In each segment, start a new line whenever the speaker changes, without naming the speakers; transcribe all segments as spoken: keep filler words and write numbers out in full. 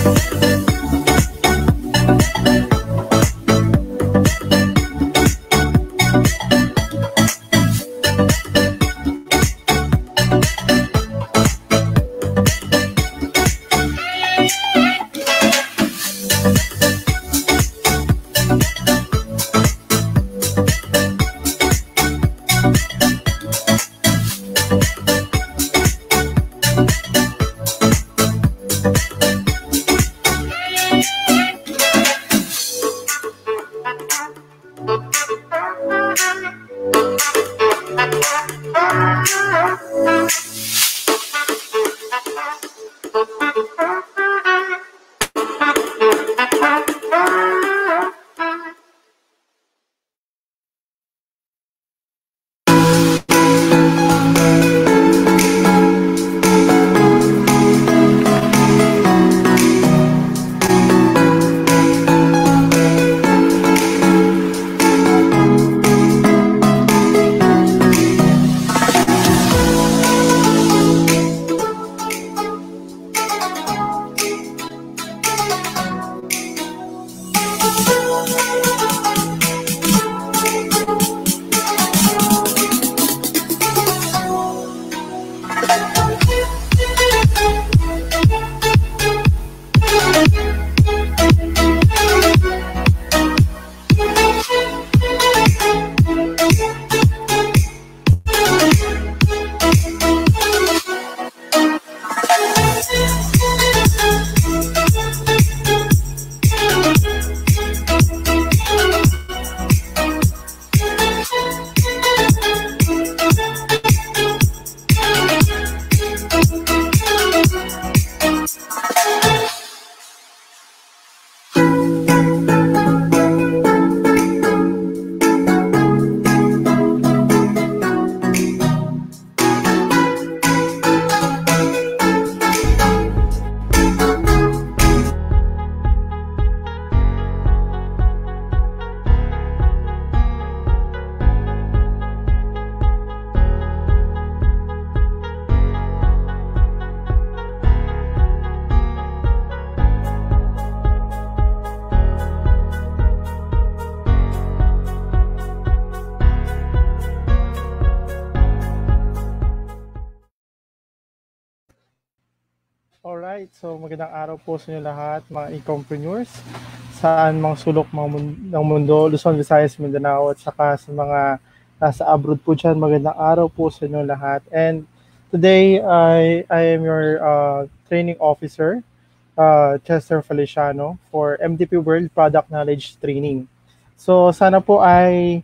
Alright, so magandang araw po sa inyo lahat, mga e-compreneurs, saan mang sulok mga mun- ng mundo, Luzon, Visayas, Mindanao, at saka sa mga nasa abroad po dyan, magandang araw po sa inyo lahat. And today, I, I am your uh, training officer, uh, Chester Feliciano, for M D P World Product Knowledge Training. So sana po ay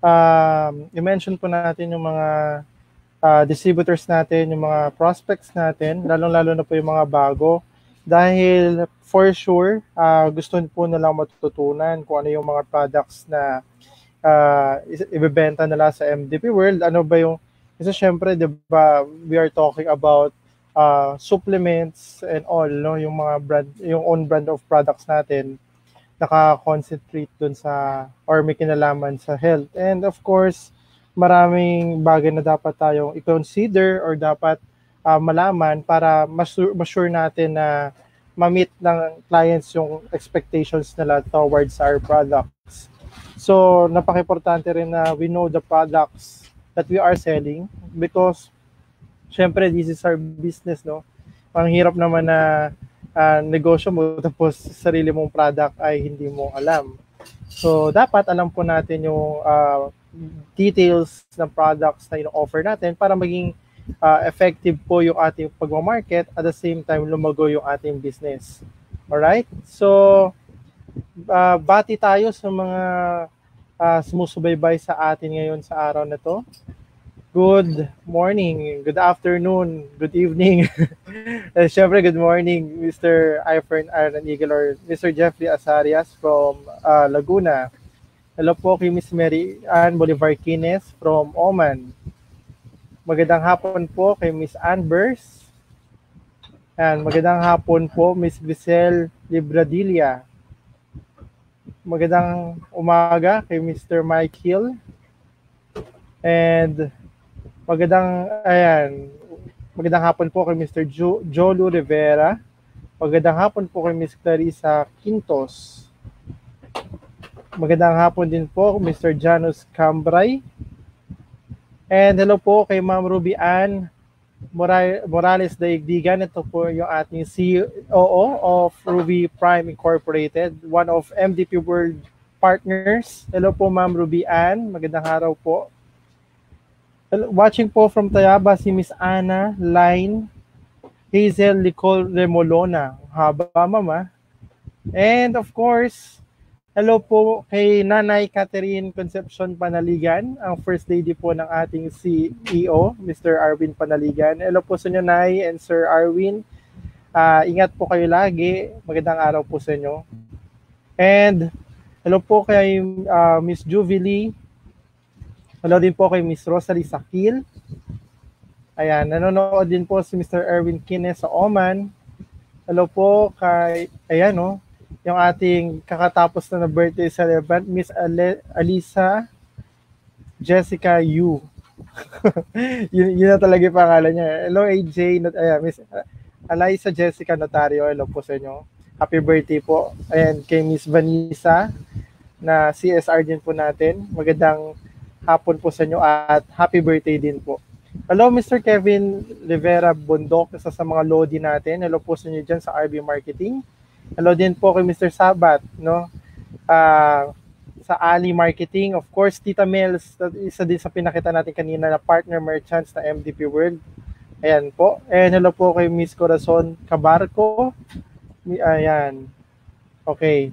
um, i-mention po natin yung mga uh, distributors natin, yung mga prospects natin, lalong-lalo na po yung mga bago. Dahil for sure, uh, gusto po nilang matututunan kung ano yung mga products na uh, ibebenta nila sa M D P World. Ano ba yung, kasi syempre, di ba, we are talking about uh, supplements and all, no? Yung mga brand, yung own brand of products natin, naka-concentrate dun sa, or may kinalaman sa health. And of course, maraming bagay na dapat tayong i-consider or dapat uh, malaman para masure, masure natin na ma-meet ng clients yung expectations nila towards our products. So, napaka-importante rin na we know the products that we are selling because syempre, this is our business, no? Ang hirap naman na uh, negosyo mo tapos sarili mong product ay hindi mo alam. So, dapat alam po natin yung uh, details ng products na ino-offer natin para maging uh, effective po yung ating pagmamarket at the same time lumago yung ating business. Alright? So, uh, bati tayo sa mga uh, sumusubaybay sa atin ngayon sa araw na to. Good morning, good afternoon, good evening. uh, Siyempre, good morning, Mister Ifern Iron Eagle or Mister Jeffrey Asarias from uh, Laguna. Hello po kay Miss Mary Ann Bolivar Quines from Oman. Magandang hapon po kay Miss Ann Bers. And magandang hapon po Miss Giselle Libradilla. Magandang umaga kay Mister Mike Hill. And magandang, ayan, magandang hapon po kay Mister Jo, Jolu Rivera. Magandang hapon po kay Miss Clarissa Quintos. Magandang hapon din po Mister Janus Cambray. And hello po kay Ma'am Ruby Ann Morales Daigdigan. Ito po yung ating C O O of Ruby Prime Incorporated, one of M D P World partners. Hello po Ma'am Ruby Ann. Magandang araw po. Watching po from Tayaba si Miss Ana Line Hazel Nicole Remolona. Haba, mama. And of course, hello po kay Nanay Catherine Concepcion Panaligan, ang First Lady po ng ating C E O, Mister Arwin Panaligan. Hello po sa inyo, Nay and Sir Arwin. Uh, ingat po kayo lagi. Magandang araw po sa inyo. And hello po kay uh, Miss Jubilee. Hello din po kay Miss Rosalie Sakil. Ayan, nanonood din po si Mister Erwin Kines sa Oman. Hello po kay, ayan o, oh, yung ating kakatapos na na birthday celebrant, Miss Ale, Alisa Jessica Yu. yun, yun na talaga yung pangalan niya. Hello A J, not, ayan, Miss Alisa Jessica Notario. Hello po sa inyo. Happy birthday po. Ayan, kay Miss Vanessa na C S R din po natin. Magandang hapon po sa inyo at happy birthday din po. Hello, Mister Kevin Rivera Bundok, isa sa mga Lodi natin. Hello po sa inyo dyan sa R B Marketing. Hello din po kay Mister Sabat, no? Uh, sa Ali Marketing. Of course, Tita Mels, isa din sa pinakita natin kanina na partner merchants na M D P World. Ayan po. And hello po kay Miss Corazon Cabarco. Ayan. Okay.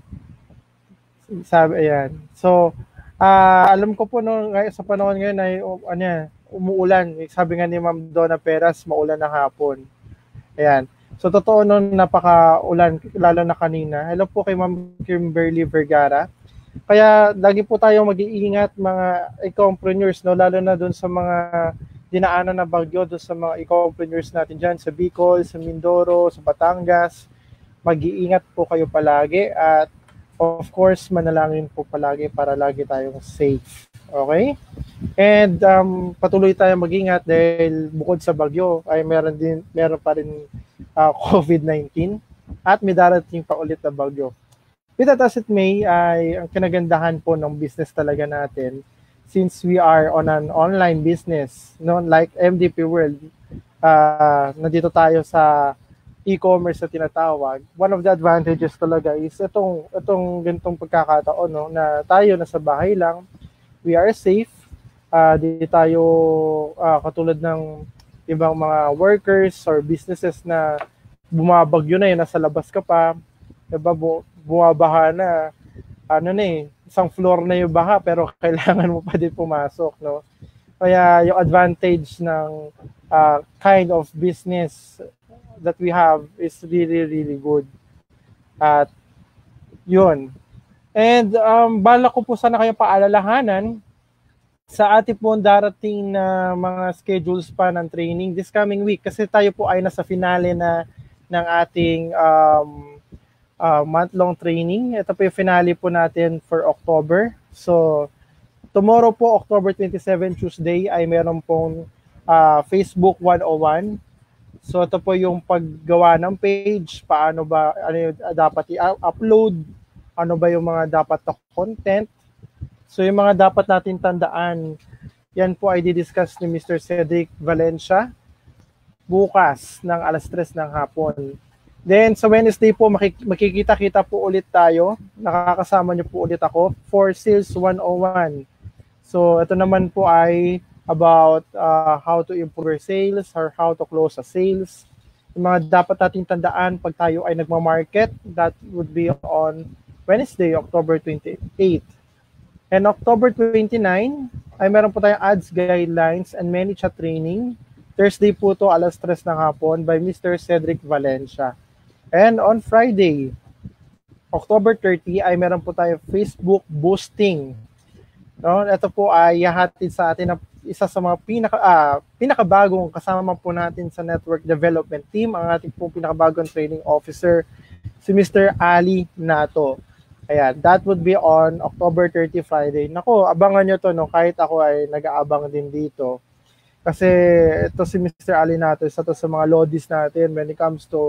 Sabi, ayan. So, uh, alam ko po no, sa panahon ngayon ay, um, ano yan, umuulan. Sabi nga ni Ma'am Donna Peras, maulan na hapon. Ayan. So, totoo nun, napaka-ulan, lalo na kanina. Hello po kay Ma'am Kimberly Vergara. Kaya, lagi po tayong mag-iingat, mga e-compreneurs, no? Lalo na dun sa mga dinaanan na bagyo, dun sa mga e-compreneurs natin dyan, sa Bicol, sa Mindoro, sa Batangas. Mag-iingat po kayo palagi. At, of course, manalangin po palagi para lagi tayong safe. Okay? And um, patuloy tayong mag-ingat dahil bukod sa bagyo ay meron din meron pa rin uh, COVID nineteen at may darating pa ulit na bagyo. With that as it may, ay ang kinagandahan po ng business talaga natin since we are on an online business, no, like M D P World, uh, nandito tayo sa e-commerce na tinatawag. One of the advantages talaga is itong itong ganitong pagkakataon, no, na tayo nasa bahay lang. We are safe. Uh, di tayo uh, katulad ng ibang mga workers or businesses na bumabagyo na yun, nasa labas ka pa, diba, bu- bumabaha na, ano na eh, isang floor na yung baha pero kailangan mo pa din pumasok, no? Kaya yung advantage ng uh, kind of business that we have is really, really good. At yun. And um, bala ko po sana kayo paalalahanan sa ating po darating na mga schedules pa ng training this coming week kasi tayo po ay nasa finale na ng ating um, uh, month-long training. Ito po yung finale po natin for October. So, tomorrow po, October twenty-seventh, Tuesday, ay meron pong uh, Facebook one oh one. So, ito po yung paggawa ng page, paano ba, ano yung dapat i-upload, ano ba yung mga dapat na content. So yung mga dapat natin tandaan, yan po ay didiscuss ni Mister Cedric Valencia bukas ng alas tres ng hapon. Then sa Wednesday po, makikita-kita po ulit tayo. Nakakasama niyo po ulit ako for Sales one oh one. So ito naman po ay about uh, how to improve your sales or how to close a sales. Yung mga dapat natin tandaan pag tayo ay nagma-market, that would be on Wednesday, October twenty-eighth. And October twenty-ninth, ay meron po tayong ads guidelines and many chat training. Thursday po to alas tres ng hapon by Mister Cedric Valencia. And on Friday, October thirtieth, ay meron po tayong Facebook boosting. No, ito po ay yahatid sa atin na isa sa mga pinaka ah, pinakabagong kasama po natin sa network development team, ang ating po pinakabagong training officer, si Mister Ali Nato. Ayan, that would be on October thirtieth, Friday. Nako, abangan nyo to, no? Kahit ako ay nag-aabang din dito. Kasi ito si Mister Ali Nato, isa to sa mga lodis natin when it comes to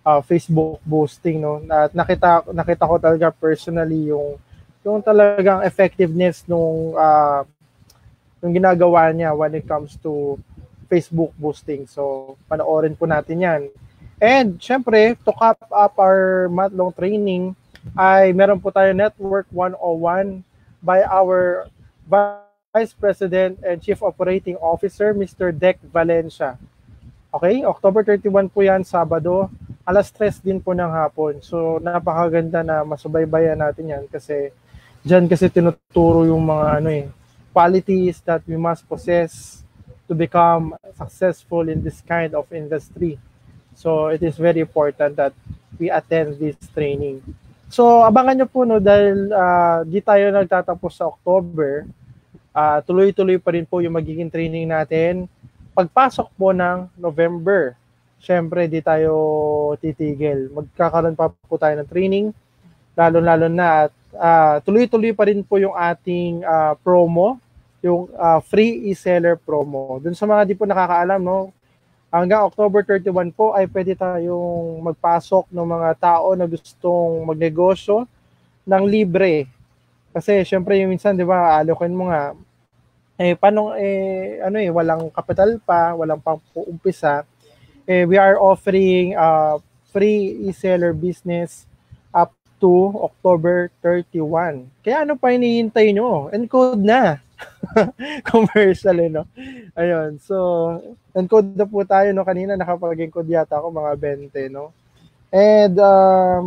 uh, Facebook boosting, no? At nakita nakita ko talaga personally yung yung talagang effectiveness nung uh, yung ginagawa niya when it comes to Facebook boosting. So, panoorin po natin yan. And, syempre, to cap up our month-long training, ay meron po tayo Network one oh one by our Vice President and Chief Operating Officer, Mister Dec Valencia. Okay, October thirty-first po yan, Sabado, alas tres din po ng hapon. So, napakaganda na masubaybayan natin yan kasi dyan kasi tinuturo yung mga ano eh, qualities that we must possess to become successful in this kind of industry. So it is very important that we attend this training. So abangan nyo po no dahil uh, di tayo nagtatapos sa October, uh, tuloy-tuloy pa rin po yung magiging training natin. Pagpasok po ng November, syempre di tayo titigil. Magkakaroon pa po tayo ng training, lalo-lalo na at uh, tuloy-tuloy pa rin po yung ating uh, promo, yung uh, free e-seller promo. Dun sa mga di po nakakaalam, no, hanggang October thirty-first po ay pwede tayong magpasok ng mga tao na gustong magnegosyo ng libre. Kasi syempre yung minsan, di ba, alokin mo nga, eh, paano, eh, ano eh, walang kapital pa, walang pang-uumpisa, eh, we are offering uh, free e-seller business up to October thirty-first. Kaya ano pa hinihintay nyo? Encode na! Commercial, eh, no? Ayun, so, encode na po tayo, no? Kanina nakapag-encode yata ako, mga twenty, no? And, um,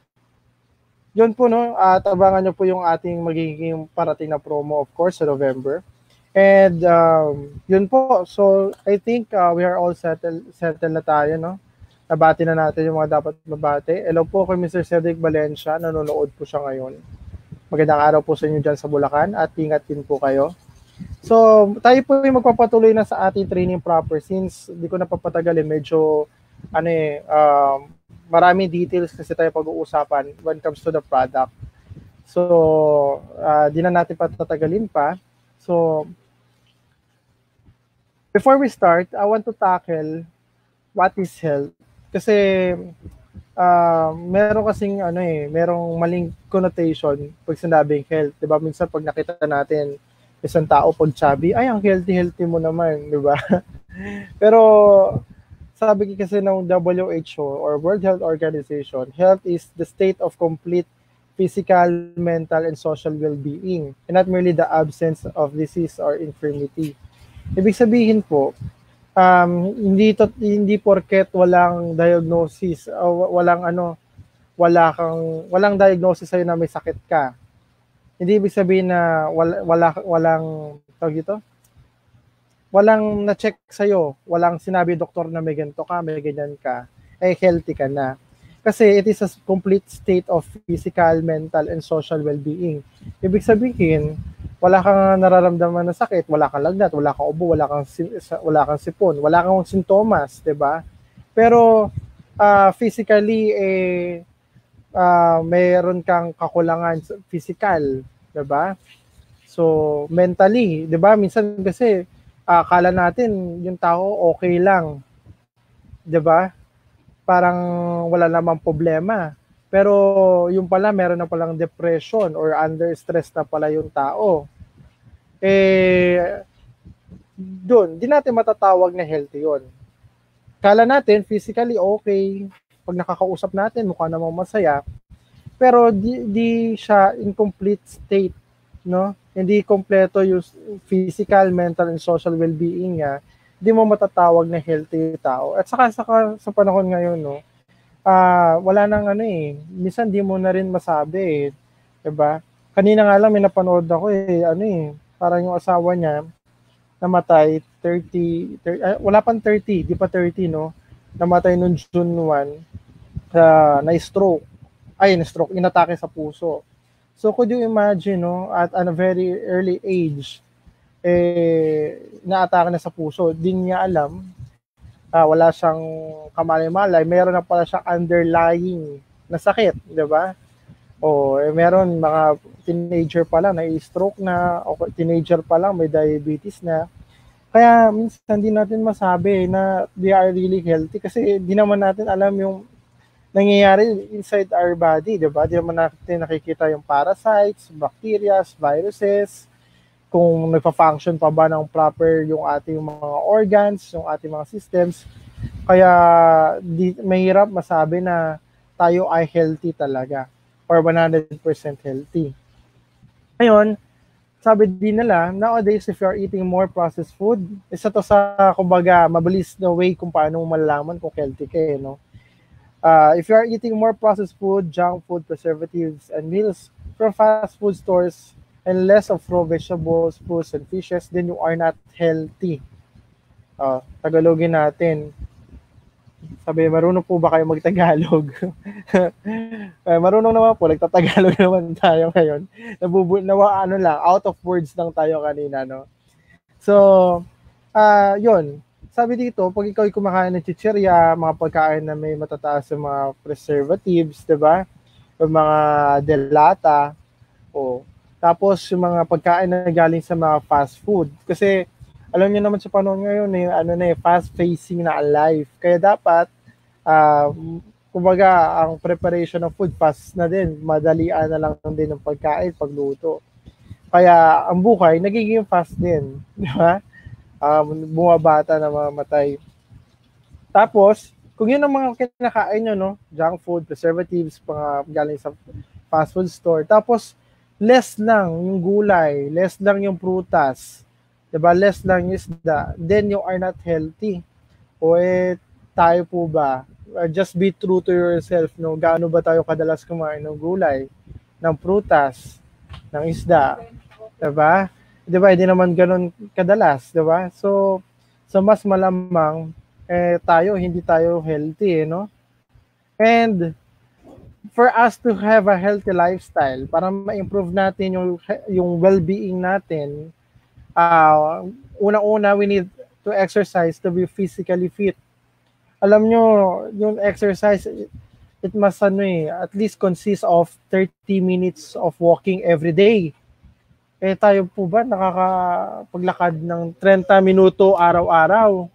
yun po, no? At abangan nyo po yung ating magiging parating na promo, of course, sa November. And, um, yun po. So, I think uh, we are all settled, settled na tayo, no? Nabati na natin yung mga dapat mabati. Hello po kay Mister Cedric Valencia, nanonood po siya ngayon. Magandang araw po sa inyo dyan sa Bulacan at ingat din po kayo. So, tayo po yung magpapatuloy na sa ating training proper since di ko napapatagalin, medyo ano eh, um, maraming details kasi tayo pag-uusapan when it comes to the product. So, uh, di na natin patatagalin pa. So, before we start, I want to tackle what is health. Kasi uh, meron kasing ano eh, merong maling connotation pag sinabing health. Diba? Minsan pag nakita natin isang tao pag chubby, ay ang healthy-healthy mo naman, diba? Pero sabi kasi ng W H O or World Health Organization, health is the state of complete physical, mental, and social well-being, and not merely the absence of disease or infirmity. Ibig sabihin po, Um, hindi to, hindi porket walang diagnosis o walang ano, wala kang walang diagnosis sa'yo na may sakit ka. Hindi ibig sabihin na wala, wala walang tawag dito. Walang na-check sa'yo, walang sinabi doktor na may ganito ka, may ganyan ka, eh healthy ka na. Kasi it is a complete state of physical, mental, and social well-being. Ibig sabihin, wala kang nararamdaman na sakit, wala kang lagnat, wala kang ubo, wala kang wala kang sipon, wala kang sintomas, 'di ba? Pero uh, physically eh uh, mayroon kang kakulangan physical, 'di ba? So mentally, 'di ba? Minsan kasi uh, akala natin yung tao okay lang, 'di ba? Parang wala namang problema. Pero yung pala meron na palang depression or under stress na pala yung tao. Eh, doon, di natin matatawag na healthy yun. Kala natin, physically okay, pag nakakausap natin, mukha namang masaya, pero di, di siya in complete state, no? Hindi kompleto yung physical, mental, and social well-being niya, di mo matatawag na healthy tao. At saka, saka sa panahon ngayon, no, uh, wala nang ano eh, minsan di mo na rin masabi eh, diba? Kanina nga lang may napanood ako eh, ano eh, parang yung asawa niya, namatay, thirty, thirty uh, wala pang thirty, di pa thirty, no? Namatay noong June first, uh, na-stroke. Ay, na-stroke, inatake sa puso. So, could you imagine, no, at a very early age, eh, na-atake na sa puso, di niya alam, uh, wala siyang kamalay-malay, meron na pala siyang underlying na sakit, di ba? O, eh, meron mga teenager pa lang, na-stroke na, o teenager pa lang, may diabetes na. Kaya minsan hindi natin masabi na they are really healthy kasi di naman natin alam yung nangyayari inside our body, di ba? Di naman natin nakikita yung parasites, bacteria, viruses, kung nagpa-function pa ba ng proper yung ating mga organs, yung ating mga systems. Kaya di, mahirap masabi na tayo ay healthy talaga or one hundred percent healthy. Ngayon, sabi din nila, nowadays, if you're eating more processed food, isa to sa, kumbaga, mabilis na way kung paano mo malalaman kung healthy ka eh, no? Uh, if you are eating more processed food, junk food, preservatives, and meals from fast food stores, and less of raw vegetables, fruits, and fishes, then you are not healthy. Uh, Tagalogin natin. Sabi, marunong po ba kayo mag-Tagalog? uh, marunong naman po, nagtatagalog naman tayo ngayon. Nabubu nawa, ano lang, out of words lang tayo kanina, no? So, uh, yun. Sabi dito, pag ikaw ay kumakain ng chichirya, mga pagkain na may matataas sa mga preservatives, diba? O mga delata, o tapos yung mga pagkain na galing sa mga fast food. Kasi, alam niyo naman sa panahon ngayon, eh, ano na eh, fast-facing na life. Kaya dapat, uh, kumbaga, ang preparation ng food, fast na din. Madalian na lang din ng pagkain, pagluto. Kaya, ang buhay, nagiging fast din. Di ba? Um, bumabata na mamatay. Tapos, kung yun ang mga kinakain nyo, no? Junk food, preservatives, mga galing sa fast food store. Tapos, less lang yung gulay, less lang yung prutas, diba? Less lang yung isda, then you are not healthy. O eh, tayo po ba? Uh, just be true to yourself, no? Gaano ba tayo kadalas kumain ng gulay, ng prutas, ng isda, diba? Diba, hindi naman ganun kadalas, diba? So, so mas malamang, eh, tayo, hindi tayo healthy, eh, no? And, for us to have a healthy lifestyle, para ma-improve natin yung, yung well-being natin, uh, unang-una, we need to exercise to be physically fit. Alam nyo, yung exercise, it, it must, ano eh, at least consist of thirty minutes of walking every day. Eh, tayo po ba nakakapaglakad ng thirty minuto araw-araw?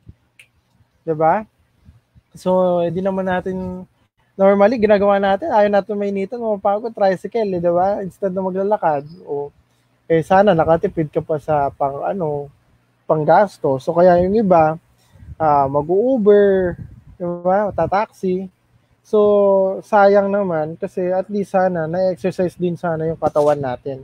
Diba? So, hindi naman natin, normally, ginagawa natin, ayaw natin mainitan, mapapagod, tricycle, eh, diba? Instead na maglalakad. O, eh, sana nakatipid ka pa sa pang, ano, panggasto. So, kaya yung iba, uh, mag-Uber, diba? Tataxi. So, sayang naman, kasi at least sana, na-exercise din sana yung katawan natin.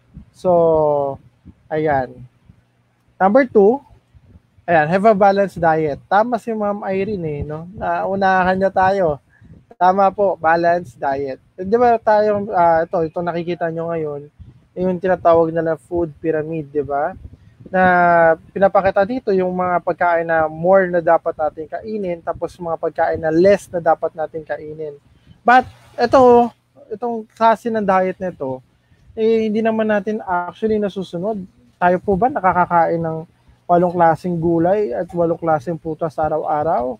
So, ayan. Number two, ayan, have a balanced diet. Tama si Ma'am Irene, eh, no? Naunahan niya tayo. Tama po, balanced diet. Di ba tayong, uh, ito, ito nakikita nyo ngayon, yung tinatawag na food pyramid, di ba? Na pinapakita dito yung mga pagkain na more na dapat natin kainin, tapos mga pagkain na less na dapat natin kainin. But, ito, itong klase ng diet na ito, eh, hindi naman natin actually nasusunod. Tayo po ba nakakakain ng walong klaseng gulay at walong klaseng prutas araw-araw?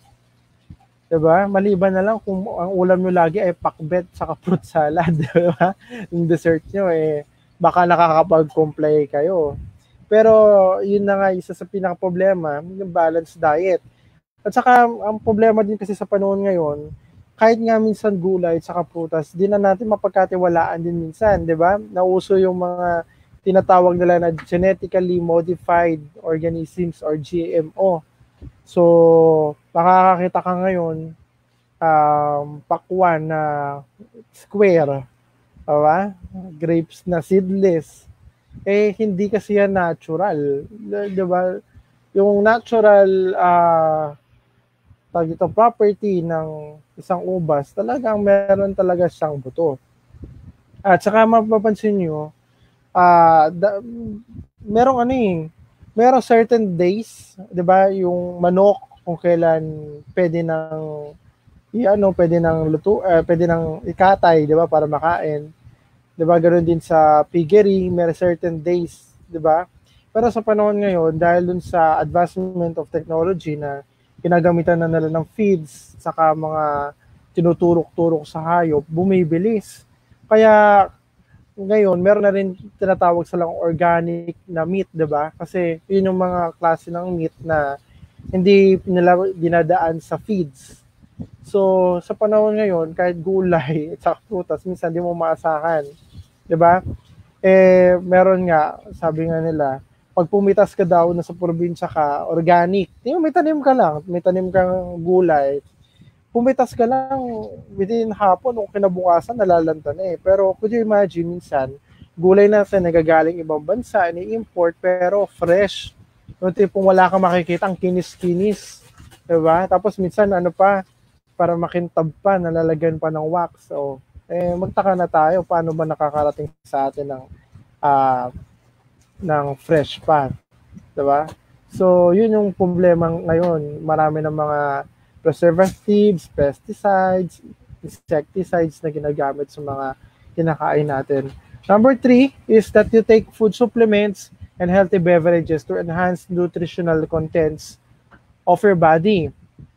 Diba? Maliban na lang kung ang ulam nyo lagi ay pakbet sa fruit salad, diba? Yung dessert nyo, eh, baka nakakapag-comply kayo. Pero, yun na nga, isa sa pinaka-problema, yung balanced diet. At saka, ang problema din kasi sa panahon ngayon, kahit nga minsan gulay at saka prutas, di na natin mapagkatiwalaan din minsan, di ba? Nauso yung mga tinatawag nila na genetically modified organisms or G M O. So, makakakita ka ngayon, um, pakwan na square, diba? Grapes na seedless. Eh, hindi kasi yan natural. Diba? Yung natural uh, tag ito, property ng isang ubas, talagang meron talaga siyang buto. At saka mapapansin nyo, uh, da, merong ano eh, merong certain days, di ba, yung manok, kung kailan pwede nang, i-ano, pwede nang luto, uh, pwede nang ikatay, di ba, para makain. Di ba, ganoon din sa piggery, may certain days, di ba? Pero sa panahon ngayon, dahil dun sa advancement of technology na ginagamitan na nila ng feeds, saka mga tinuturok-turok sa hayop, bumibilis. Kaya ngayon, meron na rin tinatawag sa lang organic na meat, diba? Kasi yun yung mga klase ng meat na hindi nila dinadaan sa feeds. So, sa panahon ngayon, kahit gulay at saka prutas, minsan di mo maasahan. 'Di ba? Eh, meron nga, sabi nga nila, pag pumitas ka daw na sa probinsya ka, organic, yung may tanim ka lang, may tanim kang gulay, pumitas ka lang, within hapon o kinabukasan, nalalanta na eh. Pero could you imagine, minsan, gulay na sa nagagaling ibang bansa, ni-import, pero fresh. Yung tipong wala kang makikita, ang kinis-kinis. Diba? Tapos minsan, ano pa, para makintab pa, nalalagyan pa ng wax. So, eh, magtaka na tayo, paano ba nakakarating sa atin ng, uh, ng fresh pa. Diba? So, yun yung problema ngayon. Marami ng mga preservatives, pesticides, insecticides na ginagamit sa mga kinakain natin. Number three is that you take food supplements and healthy beverages to enhance nutritional contents of your body.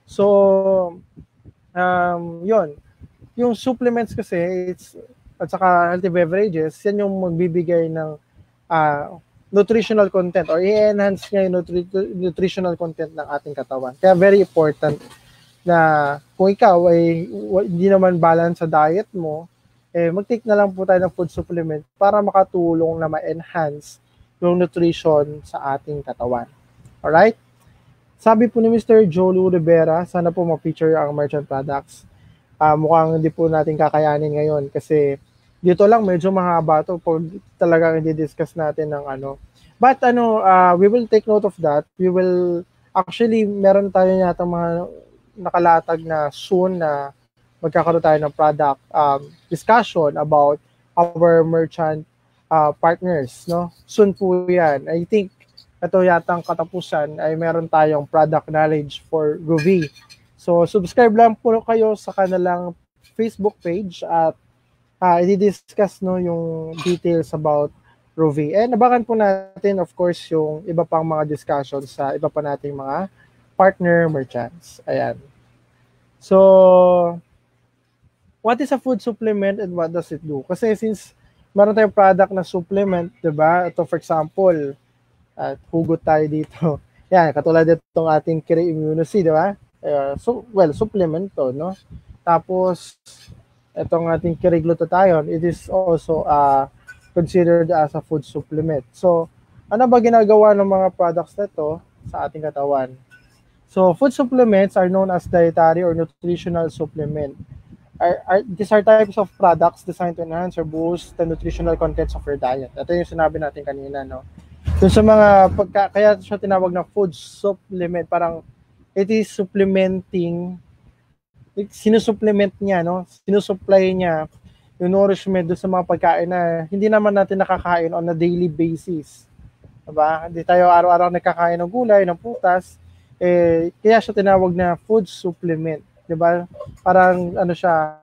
So, um, yun. Yung supplements kasi, it's, at saka healthy beverages, yan yung magbibigay ng uh, nutritional content or i-enhance nga yung nutri- nutritional content ng ating katawan. Kaya very important na kung ikaw ay hindi naman balance sa diet mo, eh, mag-take na lang po tayo ng food supplement para makatulong na ma-enhance yung nutrition sa ating katawan. Alright? Sabi po ni Mister Jolu Rivera, sana po ma-feature ang merchant products. Uh, mukhang hindi po natin kakayanin ngayon kasi dito lang medyo mahaba to pag talagang i-discuss natin ng ano. But ano, uh, we will take note of that. We will, actually, meron tayo yata mga nakalatag na soon na magkakaroon tayo ng product um, discussion about our merchant uh, partners, no? Soon po yan. I think ito yatang katapusan ay meron tayong product knowledge for Ruby. So, subscribe lang po kayo sa kanilang Facebook page at uh, i-discuss no, yung details about Ruby. And abangan po natin, of course, yung iba pang mga discussions sa iba pa nating mga partner merchants. Ayan. So, what is a food supplement and what does it do? Kasi since meron tayong product na supplement, diba? Ito, for example, at uh, hugot tayo dito. Yan, katulad itong ating Kiri Immunocy, diba? Uh, so, well, supplement to, no? Tapos, itong ating Kiri Glutathione, it is also uh, considered as a food supplement. So, ano ba ginagawa ng mga products na ito sa ating katawan? So, food supplements are known as dietary or nutritional supplement. Are, are, these are types of products designed to enhance or boost the nutritional contents of your diet. Ito yung sinabi natin kanina, no? Yung sa mga, pagka, kaya siya tinawag na food supplement, parang it is supplementing, sinusupplement niya, no? Sinusupply niya yung nourishment doon sa mga pagkain na hindi naman natin nakakain on a daily basis. Diba? Hindi tayo araw-araw nakakain ng gulay, ng putas, eh, kaya siya tinawag na food supplement. Diba? Parang, ano siya,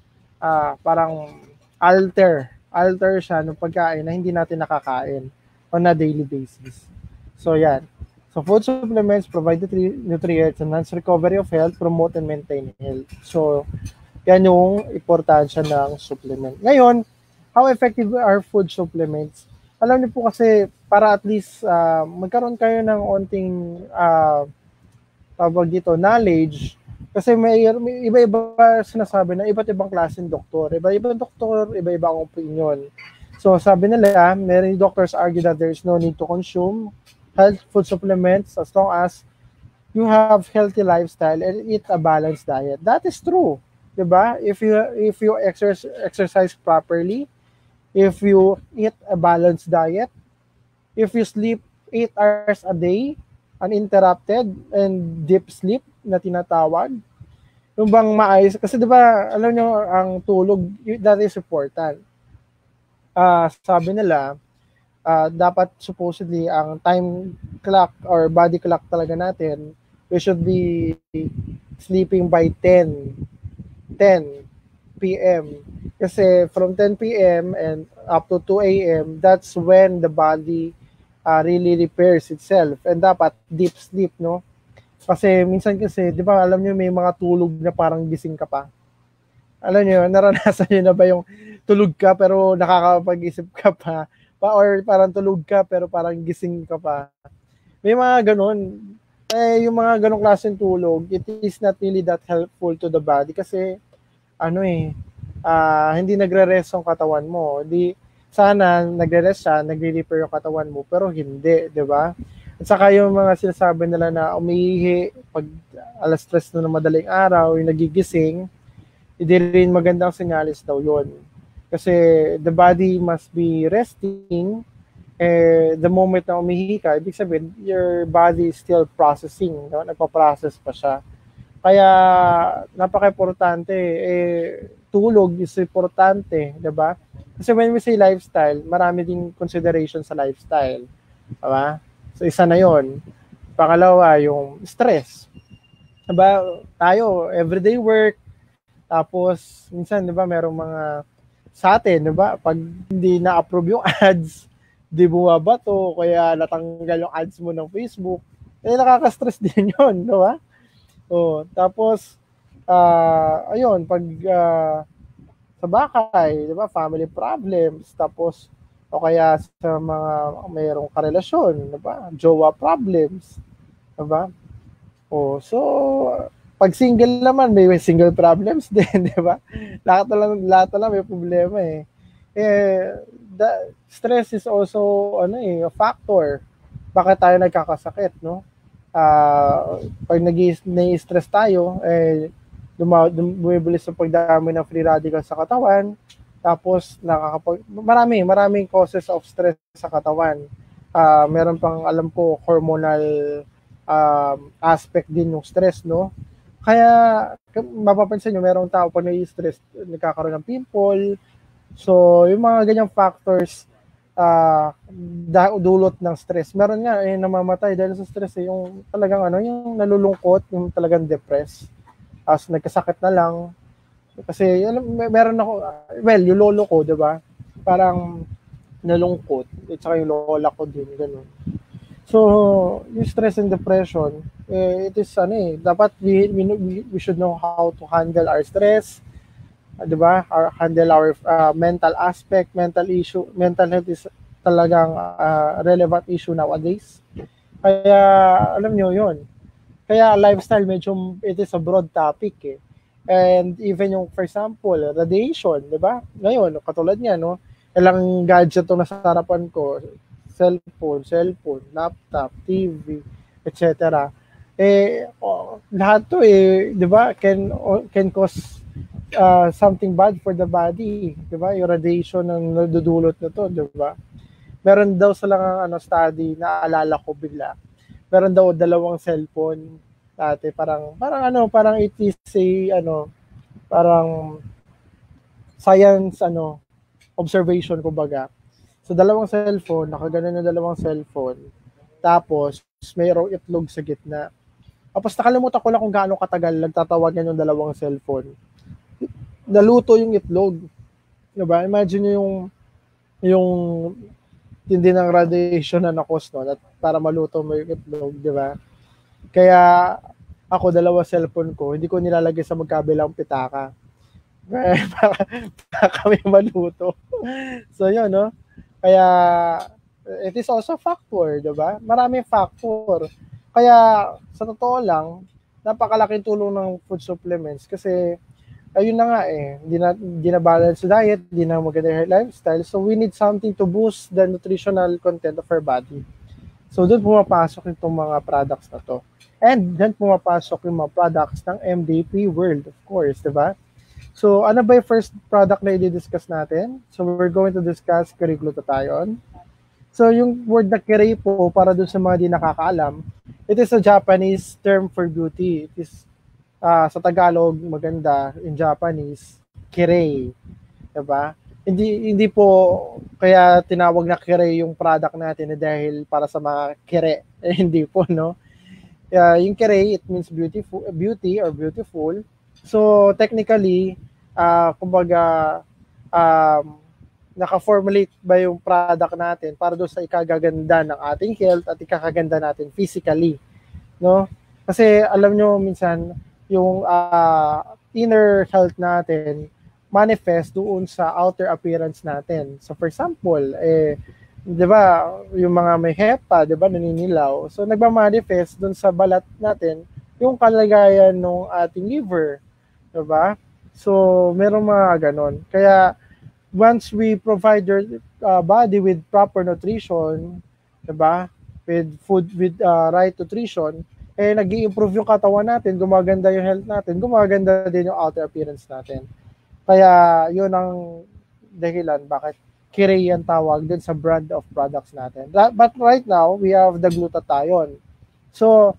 uh, parang alter, alter siya ng pagkain na hindi natin nakakain on a daily basis. So, yan. So, food supplements provide nutrients, enhance recovery of health, promote and maintain health. So, yan yung importansya ng supplement. Ngayon, how effective are food supplements? Alam niyo po kasi, para at least uh, magkaroon kayo ng onting uh, tawag dito, knowledge, kasi may, may iba-iba sinasabi na iba't ibang klaseng doktor. Iba-ibang doktor, iba-ibang opinion. So, sabi nila, many doctors argue that there is no need to consume health food supplements as long as you have healthy lifestyle and eat a balanced diet. That is true, diba? If you if you exercise exercise properly, if you eat a balanced diet, if you sleep eight hours a day, uninterrupted and deep sleep na tinatawag, yung bang maayos, kasi diba, alam nyo, ang tulog, that is important. Uh, sabi nila, Uh, dapat supposedly ang time clock or body clock talaga natin, we should be sleeping by ten p.m. Kasi from ten p.m. and up to two a.m., that's when the body uh, really repairs itself. And dapat deep sleep, no? Kasi minsan kasi, di ba, alam nyo, may mga tulog na parang gising ka pa. Alam nyo, naranasan nyo na ba yung tulog ka pero nakakapag-isip ka pa? Pa or parang tulog ka pero parang gising ka pa. May mga ganun. Eh, yung mga ganong klaseng tulog, it is not really that helpful to the body kasi, ano eh, uh, hindi nagre-rest yung katawan mo. Hindi, sana nagre-rest siya, nagre-repair yung katawan mo, pero hindi, di ba? At saka yung mga sinasabi nila na umiihi pag alas tres na ng madaling araw, yung nagigising, hindi rin magandang senyalis daw yun. Kasi the body must be resting. Eh, the moment na umihi ka, ibig sabihin, your body is still processing, no? Nagpa-process pa siya. Kaya, napaka-importante, eh, tulog is importante, di ba? Kasi when we say lifestyle, marami ding consideration sa lifestyle. Di ba? So, isa na yon. Pangalawa, yung stress. Di ba? Tayo, everyday work, tapos, minsan, di ba, merong mga, sa atin, di ba, pag hindi na-approve yung ads, di bumabato, kaya natanggal yung ads mo ng Facebook, eh nakaka-stress din yun, di ba? O, tapos, uh, ayun, pag uh, sa bahay, di ba, family problems, tapos, o kaya sa mga mayroong karelasyon, di ba, jowa problems, di ba? O, so, pag single naman, may single problems din, di ba? Lahat na lang, lahat na lang may problema eh. Eh, the stress is also ano eh, a factor bakit tayo nagkakasakit, no? Uh, pag nag-i-stress tayo, eh, bumibilis sa pagdami ng free radicals sa katawan, tapos nakakapag, marami, maraming causes of stress sa katawan. Uh, meron pang, alam ko, hormonal um, aspect din yung stress, no? Kaya, mapapansin nyo, merong tao pag nai-stress, nagkakaroon ng pimple. So, yung mga ganyang factors, uh, dulot ng stress. Meron nga, eh, namamatay dahil sa stress, eh, yung talagang ano, yung nalulungkot, yung talagang depressed. As nagkasakit na lang. Kasi, alam, meron ako, well, yung lolo ko, di ba? Parang nalungkot. At saka yung lola ko din, gano'n. So, yung stress and depression, eh, it is, ano eh, dapat we, we, we should know how to handle our stress, uh, di ba? Our, handle our uh, mental aspect, mental issue, mental health is talagang uh, relevant issue nowadays. Kaya, alam nyo yun. Kaya lifestyle, medyo, it is a broad topic eh. And even yung, for example, radiation, di ba? Ngayon, katulad niya, no? Ilang gadget to nasa harapan ko, cellphone, cellphone, laptop, T V, et cetera. Eh, oh, lahat to eh, di ba, can, can cause uh, something bad for the body, di ba? Yung radiation ng nadudulot na to, di ba? Meron daw silang ano, study, naalala ko bigla. Meron daw dalawang cellphone dati, parang, parang ano, parang it is a, ano, parang science, ano, observation, kumbaga. So, dalawang cellphone, nakaganon na dalawang cellphone. Tapos, mayroong itlog sa gitna. Tapos, nakalimutan ko lang kung gaano katagal nagtatawagan yung dalawang cellphone. Naluto yung itlog. Diba? Imagine nyo yung yung tindi ng radiation na nakos, no? At para maluto mo yung itlog, di ba? Kaya, ako, dalawa cellphone ko, hindi ko nilalagay sa magkabilang pitaka. para, para kami maluto. So, yun, no? Kaya, it is also a factor, di ba? Maraming factor. Kaya, sa totoo lang, napakalaking tulong ng food supplements kasi, ayun na nga eh, hindi na, hindi na balance diet, hindi na maganda yung lifestyle. So, we need something to boost the nutritional content of our body. So, doon pumapasok itong mga products na to. And doon pumapasok yung mga products ng M D P World, of course, di ba? So, ano ba yung first product na i-discuss natin? So, we're going to discuss Keryglutathione. So, yung word na kere po, para dun sa mga di nakakaalam, it is a Japanese term for beauty. It is, uh, sa Tagalog, maganda, in Japanese, kere. Diba? Hindi, hindi po, kaya tinawag na kere yung product natin dahil para sa mga kere. Eh, hindi po, no? Uh, yung kere, it means beautiful, beauty or beautiful. So, technically, uh, kumbaga, um, naka-formulate ba yung product natin para doon sa ikagaganda ng ating health at ikakaganda natin physically, no? Kasi alam nyo, minsan, yung uh, inner health natin manifest doon sa outer appearance natin. So, for example, eh, 'di ba, yung mga may hepa, 'di ba, naninilaw. So nagma-manifest dun sa balat natin yung kalagayan ng ating liver, 'di ba? So merong mga ganon. Kaya once we provide your uh, body with proper nutrition, 'di ba? With food with uh, right nutrition, eh nag-i-improve yung katawan natin, gumaganda yung health natin, gumaganda din yung outer appearance natin. Kaya yun ang dahilan bakit Kirei ang tawag din sa brand of products natin. But right now, we have the glutathione. So,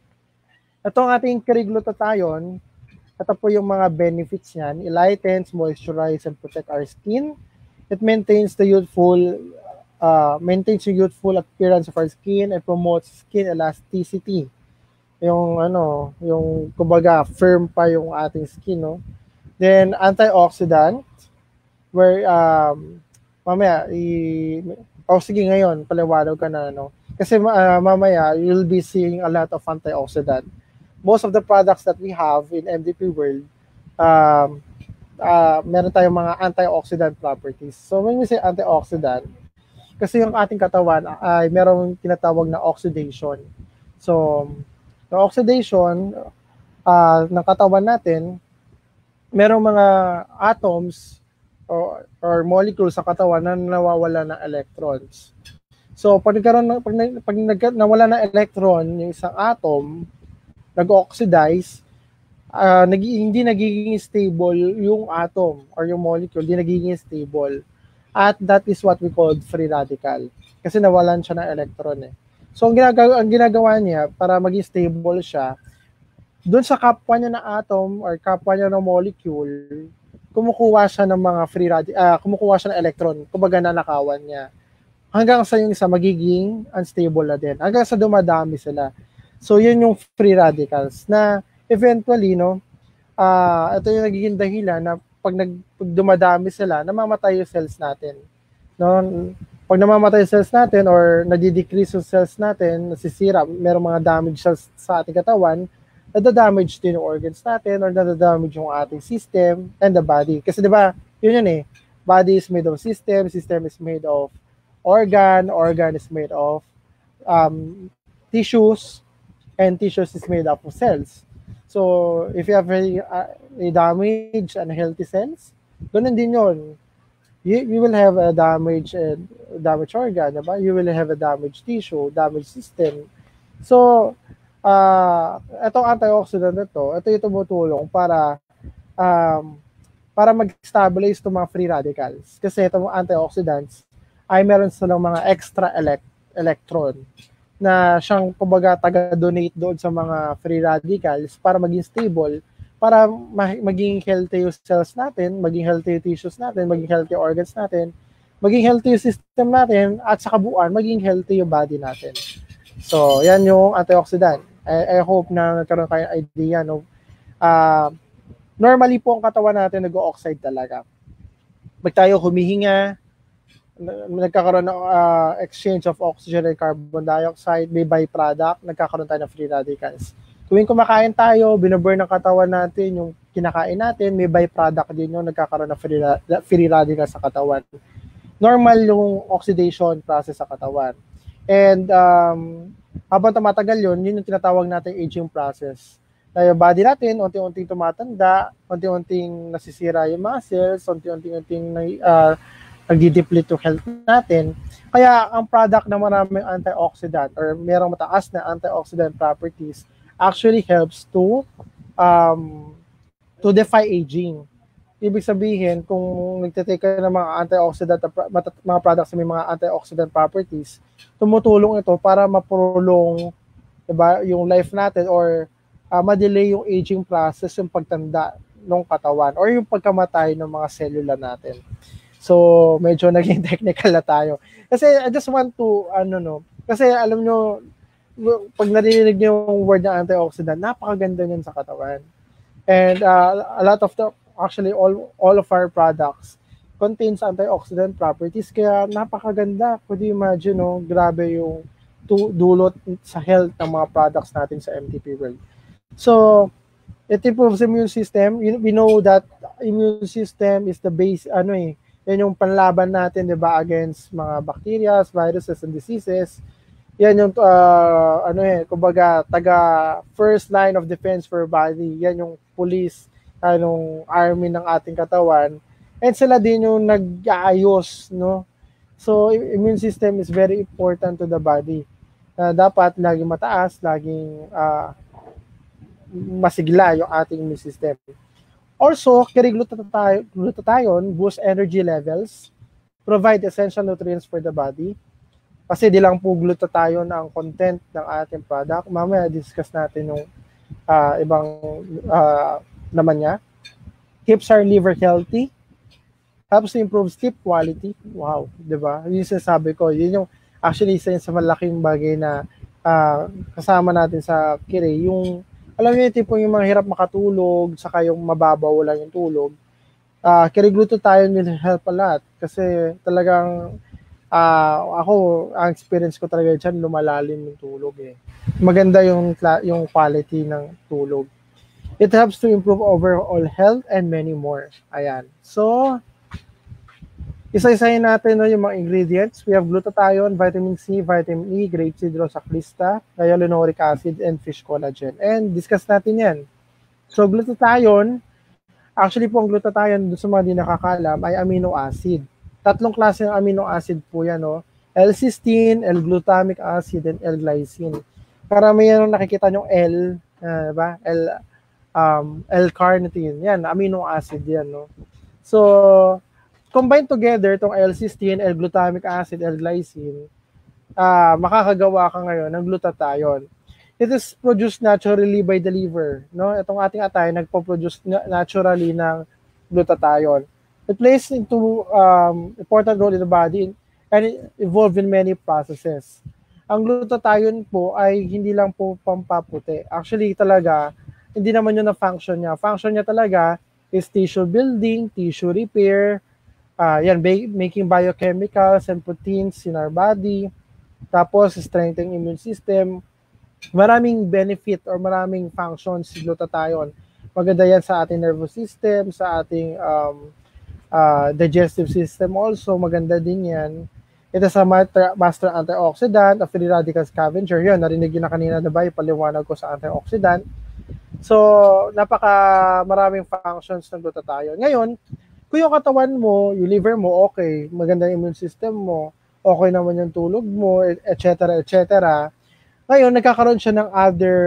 itong ating Kirei glutathione, ito po yung mga benefits niyan. It lightens, moisturize, and protect our skin. It maintains the youthful uh, maintains yung youthful appearance of our skin and promotes skin elasticity. Yung ano, yung kumbaga firm pa yung ating skin, no? Then antioxidant, where um mamaya i oh sige ngayon paliwanag ka na, no? Kasi uh, mamaya you'll be seeing a lot of antioxidant. Most of the products that we have in M D P World, um uh, meron tayong mga antioxidant properties. So when we say antioxidant, kasi yung ating katawan ay merong tinatawag na oxidation. So the oxidation uh, ng katawan natin, merong mga atoms or, or molecules sa katawan na nawawala ng electrons. So pag nagkaroon ng pag, pag nag, nawala ng electron yung isang atom, nag-oxidize, uh, nag, hindi nagiging stable yung atom or yung molecule, hindi nagiging stable. At that is what we call free radical. Kasi nawalan siya ng electron eh. So ang ginagawa, ang ginagawa niya para maging stable siya, doon sa kapwa niya na atom or kapwa niya na molecule, kumukuha siya ng mga free radical, uh, kumukuha siya ng electron, kumbaga nanakawan niya. Hanggang sa yung isa magiging unstable na din. Hanggang sa dumadami sila. So yun yung free radicals na eventually, no, uh, ito yung nagiging dahilan na pag, nag, pag dumadami sila, namamatay yung cells natin. No? Pag namamatay yung cells natin or nadi-decrease yung cells natin, nasisira, merong mga damage cells sa ating katawan, nada-damage din yung organs natin or nada-damage yung ating system and the body. Kasi di ba, yun yun eh, body is made of system, system is made of organ, organ is made of um, tissues, and tissues is made up of cells. So, if you have a, a damage and healthy cells, ganun din yun. You, you will have a damage and damaged organ, diba? You will have a damaged tissue, damaged system. So, uh, itong antioxidant na to, ito yung tumutulong para um, para mag-stabilize itong mga free radicals. Kasi itong antioxidants ay meron silang mga extra elect- electron na siyang kumbaga taga-donate doon sa mga free radicals para maging stable, para ma- maging healthy yung cells natin, maging healthy yung tissues natin, maging healthy yung organs natin, maging healthy yung system natin, at sa kabuuan, maging healthy yung body natin. So, yan yung antioxidant. I, I hope na nagkaroon kayo idea, no? Uh, normally po ang katawan natin nag-oxide talaga. Pag tayo humihinga, nagkakaroon ng uh, exchange of oxygen and carbon dioxide, may byproduct, nagkakaroon tayo ng free radicals. Tuwing kumakain tayo, binaburn ng katawan natin yung kinakain natin, may byproduct din yung nagkakaroon ng free, free radicals sa katawan. Normal yung oxidation process sa katawan. And um, habang tumatagal yun, yun yung tinatawag natin aging process. Na yung body natin, unti-unting tumatanda, unti-unting nasisira yung mga cells, unti-unting uh, nagdi-deplete yung health natin. Kaya ang product na maraming antioxidant or merong mataas na antioxidant properties actually helps to um, to defy aging. Ibig sabihin, kung nagtitake ka ng mga antioxidant, mga products na may mga antioxidant properties, tumutulong ito para maprolong, diba, yung life natin or uh, ma-delay yung aging process, yung pagtanda ng katawan or yung pagkamatay ng mga selula natin. So, medyo naging technical na tayo. Kasi I just want to, ano no, kasi alam nyo, pag narinig nyo yung word na antioxidant, napakaganda niyan sa katawan. And uh, a lot of the, actually all all of our products contains antioxidant properties, kaya napakaganda. Pwede imagine, no, grabe yung tu- dulot sa health ng mga products natin sa M T P World. So, it improves the immune system. We know that immune system is the base, ano eh, Yan yung panlaban natin, di ba, against mga bacteria, viruses, and diseases. Yan yung, uh, ano eh, kumbaga, taga first line of defense for body. Yan yung police, anong army ng ating katawan. And sila din yung nag-aayos, no? So, immune system is very important to the body. Uh, dapat laging mataas, laging uh, masigla yung ating immune system. Also, carry glutathione boost energy levels, provide essential nutrients for the body. Kasi di lang po glutathione ang content ng ating product. Mamaya discuss natin yung uh, ibang uh, naman niya. Keeps our liver healthy. Helps to improve sleep quality. Wow, di ba? Yung sinasabi ko, yun yung actually isa yun sa malaking bagay na uh, kasama natin sa kire. Yung, alam niyo yung tipong yung mga hirap makatulog, saka yung mababaw lang yung tulog. Uh, kire glutathione will help a lot. Kasi talagang uh, ako, ang experience ko talaga dyan, lumalalim yung tulog eh. Maganda yung, yung quality ng tulog. It helps to improve overall health and many more. Ayan. So, isa-isahin natin no, yung mga ingredients. We have glutathione, vitamin C, vitamin E, grapeseed rosaclista, hyaluronic acid, and fish collagen. And discuss natin yan. So, glutathione, actually po ang glutathione, doon sa mga di nakakalam, ay amino acid. Tatlong klase ng amino acid po yan. No? L-cysteine, L-glutamic acid, and L-glycine. Karamihan yung nakikita nyo L, uh, ba? L, um, L-carnitine. Yan, amino acid yan. No? So, combined together, itong L-cysteine, L-glutamic acid, L-glycine, uh, makakagawa ka ngayon ng glutathione. It is produced naturally by the liver. No? Itong ating atay, nagpo-produce naturally ng glutathione. It plays into um, important role in the body and involved in many processes. Ang glutathione po ay hindi lang po pampaputi. Actually, talaga, hindi naman yun na function niya. Function niya talaga is tissue building, tissue repair, Uh, yan, making biochemicals and proteins in our body. Tapos, strengthening immune system. Maraming benefit or maraming functions si glutathione. Maganda yan sa ating nervous system, sa ating um, uh, digestive system also. Maganda din yan. It is a master antioxidant, a free radical scavenger. Yun, narinig yun na kanina, diba? Ipaliwanag ko sa antioxidant. So, napaka maraming functions ng glutathione. Ngayon, kung yung katawan mo, yung liver mo, okay, maganda yung immune system mo, okay naman yung tulog mo, et cetera, et cetera. Ngayon, nagkakaroon siya ng other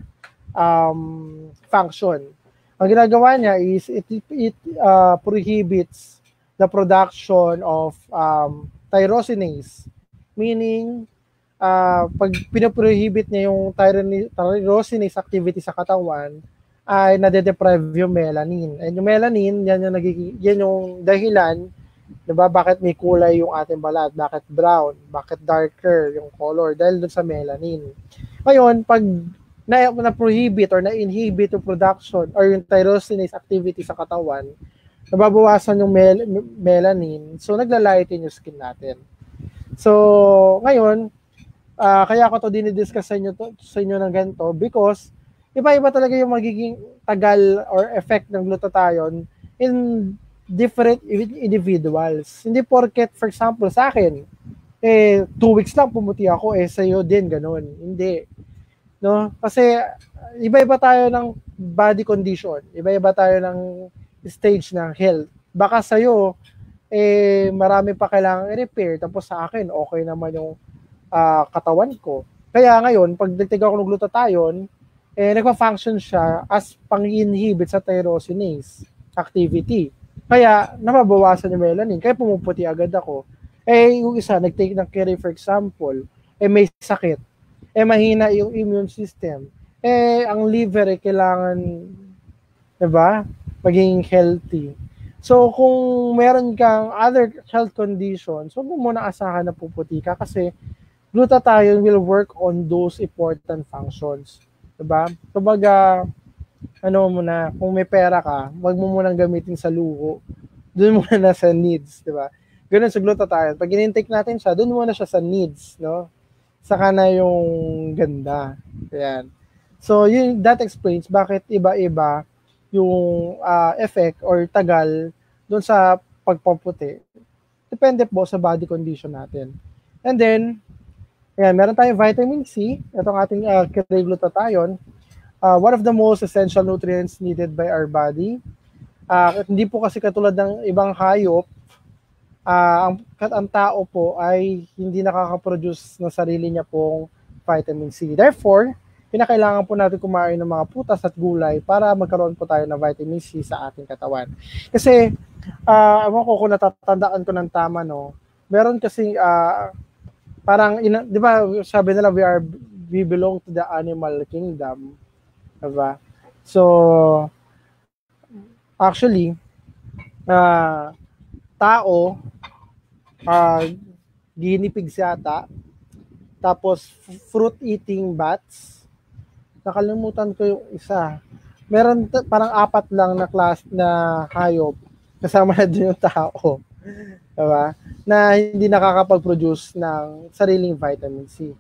um, function. Ang ginagawa niya is it, it uh, prohibits the production of um, tyrosinase. Meaning, uh, pag pinaprohibit niya yung tyrosinase activity sa katawan, ay nade-deprive yung melanin. And yung melanin, yan yung, nagiging, yan yung dahilan, diba, bakit may kulay yung ating balat, bakit brown, bakit darker yung color, dahil dun sa melanin. Ngayon, pag na, na-prohibit or na-inhibit yung production or yung tyrosinase activity sa katawan, nababawasan yung mel- melanin, so naglalighten yung skin natin. So, ngayon, uh, kaya ko to dinidiscuss sa inyo, to, sa inyo ng ganito because iba-iba talaga yung magiging tagal or effect ng glutathione in different individuals. Hindi porket, for example, sa akin, eh, two weeks lang pumuti ako, eh, sa'yo din, ganun. Hindi. No? Kasi, iba-iba tayo ng body condition. Iba-iba tayo ng stage ng health. Baka sa'yo, eh, marami pa kailangang i-repair. Tapos sa akin, okay naman yung uh, katawan ko. Kaya ngayon, pag nagtiga ako ng glutathione, eh, nagpa-function siya as pang-inhibit sa tyrosinase activity. Kaya, nababawasan yung melanin. Kaya pumuputi agad ako. Eh, yung isa, nag-take ng kere, for example, eh, may sakit. Eh, mahina yung immune system. Eh, ang liver, eh, kailangan, diba, maging healthy. So, kung meron kang other health conditions, huwag mo muna asahan na puputi ka kasi glutathione will work on those important functions. Diba? Kumbaga, ano mo na, kung may pera ka, wag mo munang gamitin sa luho. Doon muna na sa needs, diba? Ganun sa glutathione. Pag in-intake natin siya, doon muna siya sa needs, no? Saka na yung ganda. Ayan. So, yun, that explains bakit iba-iba yung uh, effect or tagal doon sa pagpaputi, depende po sa body condition natin. And then, ayan, meron tayong vitamin C, itong ating uh, glutathione, uh, one of the most essential nutrients needed by our body. Uh, hindi po kasi katulad ng ibang hayop, uh, ang, ang tao po ay hindi nakaka-produce ng sarili niya pong vitamin C. Therefore, pinakailangan po natin kumain ng mga putas at gulay para magkaroon po tayo ng vitamin C sa ating katawan. Kasi, uh, ewan ko kung natatandaan ko ng tama, no, meron kasi, uh, parang, ina, di ba, sabi nila, we are, we belong to the animal kingdom. Diba? So, actually, uh, tao, uh, guinea pigs yata, tapos fruit-eating bats, nakalimutan ko yung isa. Meron t- parang apat lang na class na hayop, kasama na din yung tao, diba? Na hindi nakakapag-produce ng sariling vitamin C.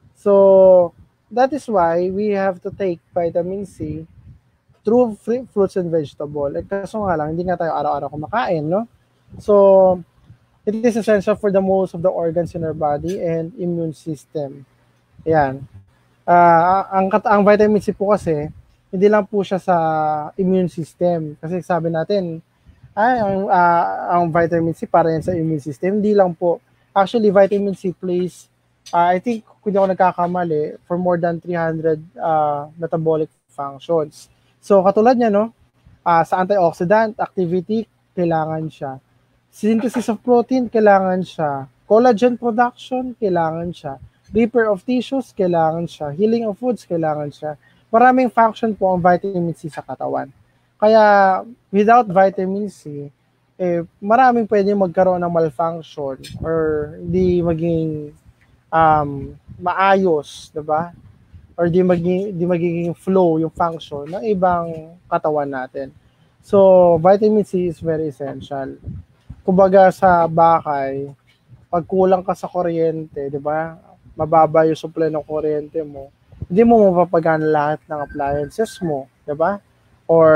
So, that is why we have to take vitamin C through fruits and vegetable. Eh, kaso nga lang, hindi nga tayo araw-araw kumakain, no? So, it is essential for the most of the organs in our body and immune system. Ayan. Uh, ang, ang vitamin C po kasi, hindi lang po siya sa immune system. Kasi sabi natin, ay, ang, uh, ang vitamin C para yan sa immune system. Hindi lang po. Actually, vitamin C plays, uh, I think, kung hindi ako nagkakamali, for more than three hundred uh, metabolic functions. So, katulad niya, no, uh, sa antioxidant activity, kailangan siya. Synthesis of protein, kailangan siya. Collagen production, kailangan siya. Repair of tissues, kailangan siya. Healing of foods, kailangan siya. Maraming function po ang vitamin C sa katawan. Kaya, without vitamin C, eh, maraming pwede magkaroon ng malfunction or hindi maging um, maayos, diba? Or di maging, di magiging flow yung function ng ibang katawan natin. So, vitamin C is very essential. Kumbaga sa bakay, pag kulang ka sa kuryente, di ba? Mababa yung supply ng kuryente mo, hindi mo mapapagana lahat ng appliances mo, di ba? Or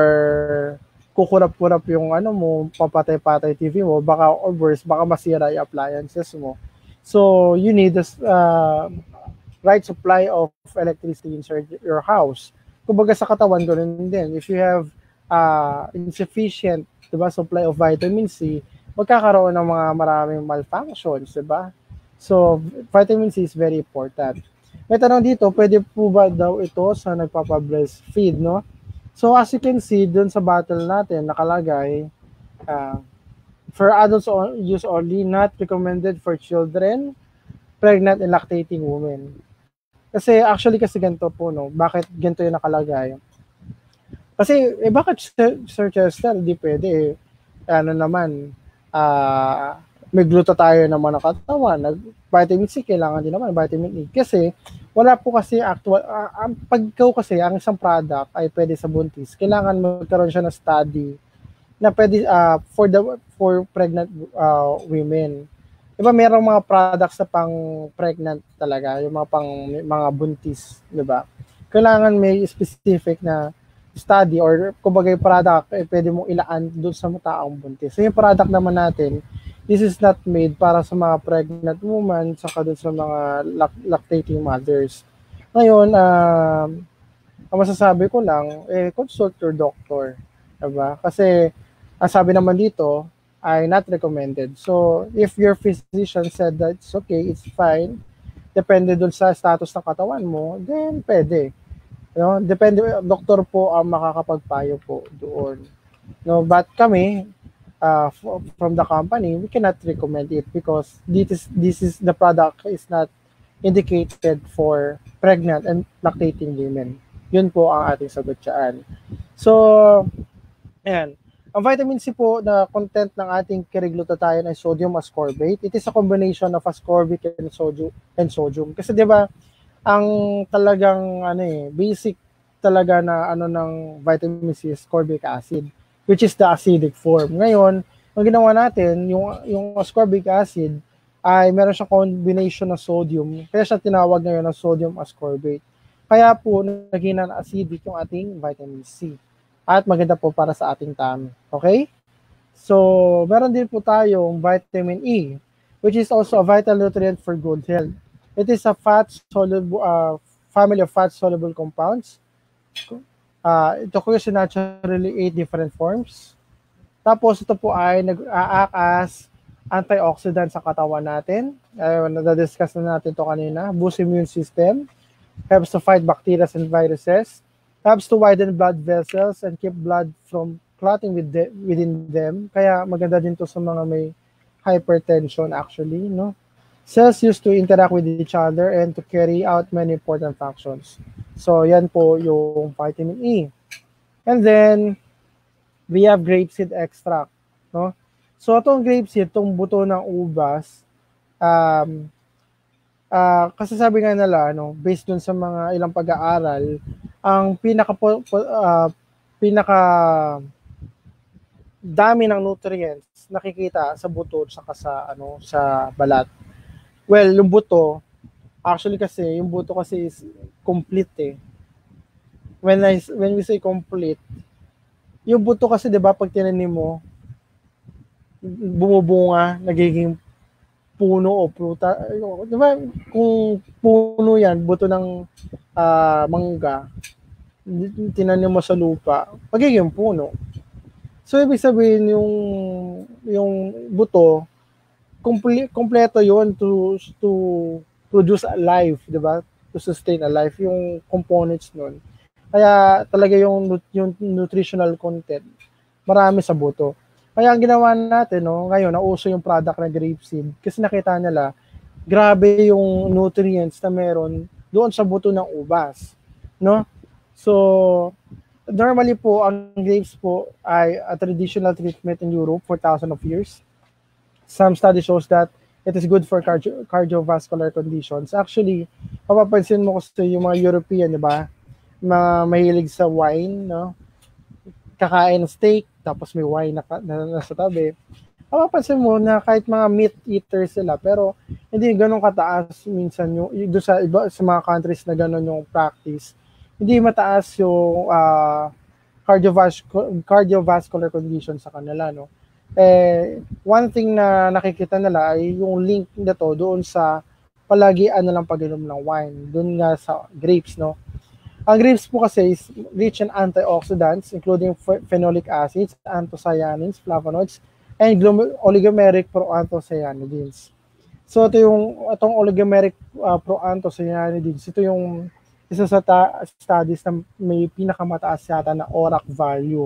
kukurap-kurap yung ano mo, papatay-patay T V mo, baka or worse, baka masira yung appliances mo. So, you need this uh, right supply of electricity inside your house. Kumbaga sa katawan doon din. If you have uh, insufficient, di ba, supply of vitamin C, magkakaroon ng mga maraming malfunctions, di ba? So, vitamin C is very important. May tanong dito, pwede po ba daw ito sa nagpapa-breastfeed, no? So, as you can see, dun sa bottle natin, nakalagay, uh, for adults use only, not recommended for children, pregnant and lactating women. Kasi, actually, kasi ganito po, no? Bakit ganito yung nakalagay? Kasi, eh, bakit, Sir Chester, hindi pwede, eh. Ano naman, ah, uh, may glutathione naman ng katawan, nag vitamin C kailangan din naman, vitamin E. Kasi wala po kasi actual uh, ang pagkaw kasi ang isang product ay pwede sa buntis. Kailangan magkaroon siya ng study na pwede uh, for the for pregnant uh, women. Diba merong mga products na pang pregnant talaga, yung mga pang mga buntis, di ba? Kailangan may specific na study or kumbaga yung product eh, pwede mong ilaan doon sa taong buntis. So yung product naman natin, this is not made para sa mga pregnant women saka doon sa mga lactating mothers. Ngayon, uh, ang masasabi ko lang, eh, consult your doctor. Diba? Kasi, ang sabi naman dito, ay not recommended. So, if your physician said that it's okay, it's fine, depende doon sa status ng katawan mo, then pwede. You know, depende, doktor po ang makakapagpayo po doon. No, but kami, Uh, from the company, we cannot recommend it because this is, this is the product is not indicated for pregnant and lactating women. Yun po ang ating sagot dyan. So, ayan. Ang vitamin C po na content ng ating glutathione ay sodium ascorbate. It is a combination of ascorbic and sodium. And sodium. Kasi di ba ang talagang ano eh, basic talaga na ano ng vitamin C is ascorbic acid, which is the acidic form. Ngayon, ang ginawa natin, yung, yung ascorbic acid, ay meron siyang combination ng sodium, kaya siya tinawag ngayon na sodium ascorbate. Kaya po, naging na acidic yung ating vitamin C. At maganda po para sa ating tummy. Okay? So, meron din po tayong vitamin E, which is also a vital nutrient for good health. It is a fat soluble uh, family of fat soluble compounds. Uh, ito ko yung naturally eight different forms. Tapos ito po ay nag-a-act as antioxidant sa katawan natin. Uh, nadadiscuss na natin ito kanina. Boost immune system, helps to fight bacteria and viruses, helps to widen blood vessels and keep blood from clotting with the, within them. Kaya maganda din to sa mga may hypertension actually, no? Cells used to interact with each other and to carry out many important functions. So yan po yung vitamin E. And then we have grapeseed extract, no? So itong grapeseed, itong buto ng ubas, um, uh, kasi sabi nga nila, no, based dun sa mga ilang pag-aaral, ang pinaka uh, pinaka dami ng nutrients nakikita sa buto saka sa ano sa balat. Well, yung buto, actually kasi yung buto kasi is complete eh. When I when we say complete, yung buto kasi 'di ba pag tinanim mo, bumubunga, nagiging puno o pruta. Di ba, kung puno yan, buto ng uh, mangga, tinanim mo sa lupa, magiging puno. So, ibig sabihin, yung, yung buto, komple- kompleto yun to, to produce a life, di ba? To sustain a life, yung components nun. Kaya talaga yung, yung nutritional content, marami sa buto. Kaya ang ginawa natin, no, ngayon, nauso yung product na grapeseed kasi nakita nila, grabe yung nutrients na meron doon sa buto ng ubas. No? So, normally po, ang grapes po ay a traditional treatment in Europe for thousands of years. Some study shows that it is good for cardio- cardiovascular conditions. Actually, papapansin mo kasi yung mga European, di ba? Ma mahilig sa wine, no? Kakain ng steak, tapos may wine na, na nasa tabi. Mapapansin mo na kahit mga meat eaters sila, pero hindi ganun kataas minsan yung, yung sa iba sa mga countries na ganun yung practice. Hindi mataas yung uh, cardiovascular cardiovascular condition sa kanila, no. Eh one thing na nakikita nila ay yung link nito doon sa palagian na lang pag-inom ng wine, doon nga sa grapes, no. Ang grapes po kasi is rich in antioxidants, including phenolic acids, anthocyanins, flavonoids, and oligomeric proanthocyanidins. So ito yung itong oligomeric uh, proanthocyanidins, ito yung isa sa ta- studies na may pinakamataas yata na O R A C value.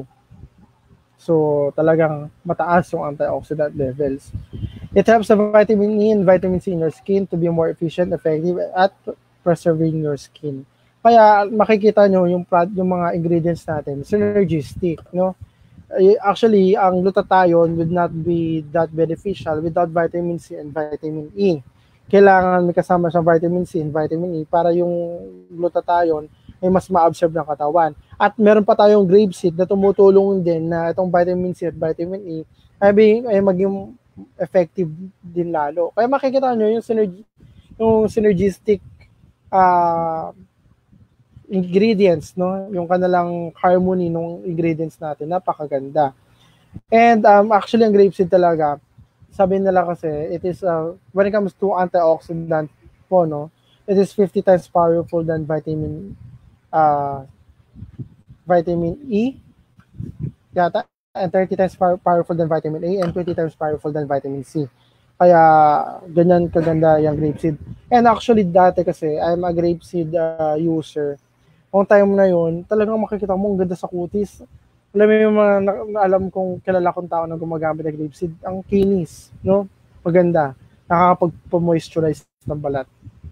So talagang mataas yung antioxidant levels. It helps the vitamin E and vitamin C in your skin to be more efficient, effective at preserving your skin. Kaya makikita nyo yung, yung mga ingredients natin, synergistic, no? Actually, ang glutathione would not be that beneficial without vitamin C and vitamin E. Kailangan may kasama siyang vitamin C and vitamin E para yung glutathione ay mas ma-absorb ng katawan. At meron pa tayong grapeseed na tumutulong din na itong vitamin C at vitamin E ay, ay maging effective din lalo. Kaya makikita nyo yung, synerg- yung synergistic uh, ingredients, no? Yung kanilang harmony ng ingredients natin, napakaganda. And um, actually, ang grapeseed talaga, sabi nila kasi, it is, uh, when it comes to antioxidant po, no? It is fifty times powerful than vitamin uh, vitamin E, yata, and thirty times powerful than vitamin A, and twenty times powerful than vitamin C. Kaya, ganyan kaganda yung grapeseed. And actually, dati kasi, I'm a grapeseed uh, user. Kung time na yun, talagang makikita mo ang ganda sa kutis. Alam mo yung mga na, na alam kong kilala kong tao na gumagamit ng grapeseed, ang kinis, no? Maganda. Nakakapag-moisturize ng balat.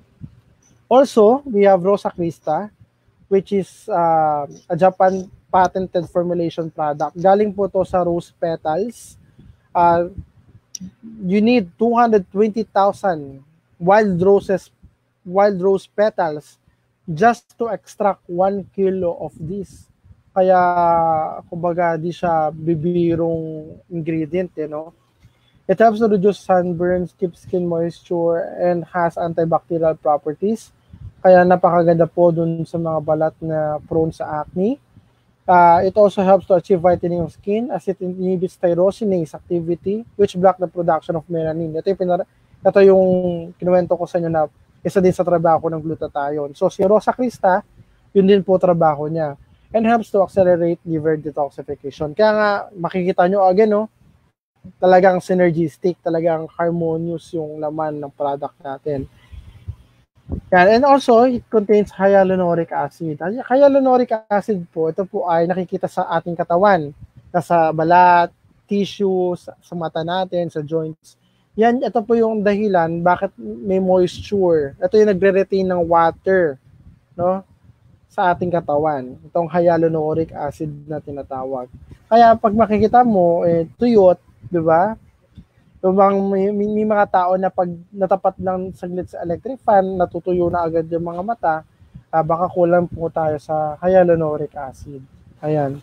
Also, we have Rosa Crista, which is uh, a Japan patented formulation product. Galing po to sa rose petals. Uh, you need two hundred twenty thousand wild roses, wild rose petals just to extract one kilo of this. Kaya, kumbaga, di siya bibirong ingredient, you know. It helps to reduce sunburns, keep skin moisture, and has antibacterial properties. Kaya napakaganda po dun sa mga balat na prone sa acne. Uh, it also helps to achieve whitening of skin as it inhibits tyrosinase activity which block the production of melanin. Ito yung, pinara- ito yung kinuwento ko sa inyo na isa din sa trabaho ng glutathione. So si Rosa Crista, yun din po trabaho niya. And helps to accelerate liver detoxification. Kaya nga, makikita nyo again, no, talagang synergistic, talagang harmonious yung laman ng product natin. Yan. And also, it contains hyaluronic acid. Hyaluronic acid po, ito po ay nakikita sa ating katawan, sa balat, tissues, sa mata natin, sa joints. Yan, ito po yung dahilan bakit may moisture. Ito yung nagre-retain ng water, no, sa ating katawan. Itong hyaluronic acid na tinatawag. Kaya pag makikita mo, eh, tuyot, di ba? Bang may, may mga tao na pag natapat lang saglit sa electric fan, natutuyo na agad yung mga mata, uh, baka kulang po tayo sa hyaluronic acid. Ayan.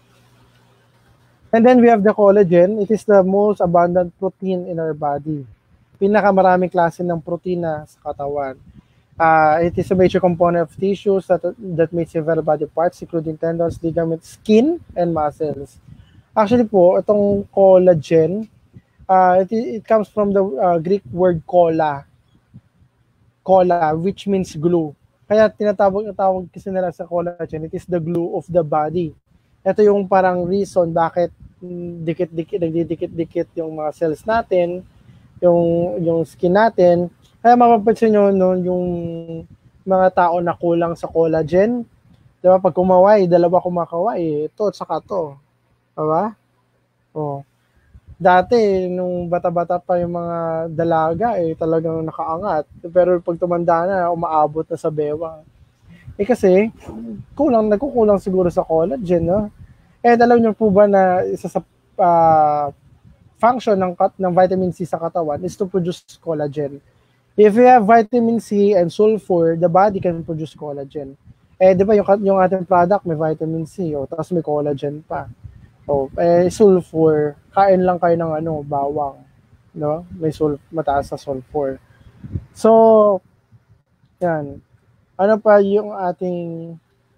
And then we have the collagen. It is the most abundant protein in our body. Pinakamaraming klase ng protina sa katawan. Uh, it is a major component of tissues that, that makes several body parts, including tendons, ligaments, skin, and muscles. Actually po, itong collagen, Uh, it, it comes from the uh, Greek word kola. Kola, which means glue. Kaya tinatawag tawag kasi nila sa collagen, it is the glue of the body. Ito yung parang reason bakit mm, dikit-dikit, nagdidikit-dikit yung mga cells natin, yung yung skin natin. Kaya mapapansin nyo, no, yung mga tao na kulang sa collagen, diba, pag kumaway, dalawa kumakaway, ito at saka to. Diba? Oh. Dati, nung bata-bata pa yung mga dalaga, eh, talagang nakaangat. Pero pag tumanda na, umaabot na sa bewang. Eh kasi, kulang, nagkukulang siguro sa collagen, no? Eh, alam niyo po ba na isa sa uh, function ng, ng vitamin C sa katawan is to produce collagen. If you have vitamin C and sulfur, the body can produce collagen. Eh, di ba, yung, yung ating product may vitamin C, oh, tapos may collagen pa. Oh, eh, sulfur, kain lang kayo ng ano, bawang, no? May sul mataas sa sulfur. So, yan. Ano pa yung ating,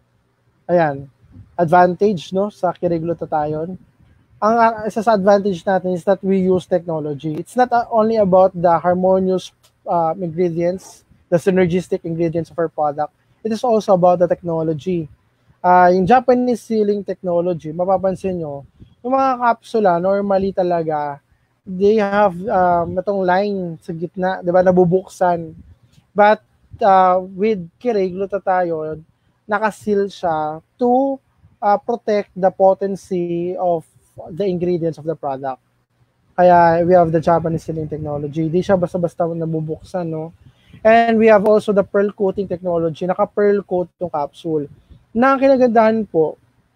ayan, advantage, no, sa kiriglutathione? Ang uh, isa sa advantage natin is that we use technology. It's not uh, only about the harmonious uh, ingredients, the synergistic ingredients of our product. It is also about the technology. Uh, yung Japanese sealing technology, mapapansin nyo, yung mga kapsula, normally talaga, they have um, itong line sa gitna, di ba, nabubuksan. But uh, with Kirei glutathione, nakaseal siya to uh, protect the potency of the ingredients of the product. Kaya we have the Japanese sealing technology. Di siya basta-basta nabubuksan, no? And we have also the pearl coating technology. Naka-pearl coat yung capsule. Na ang kinagandahan po,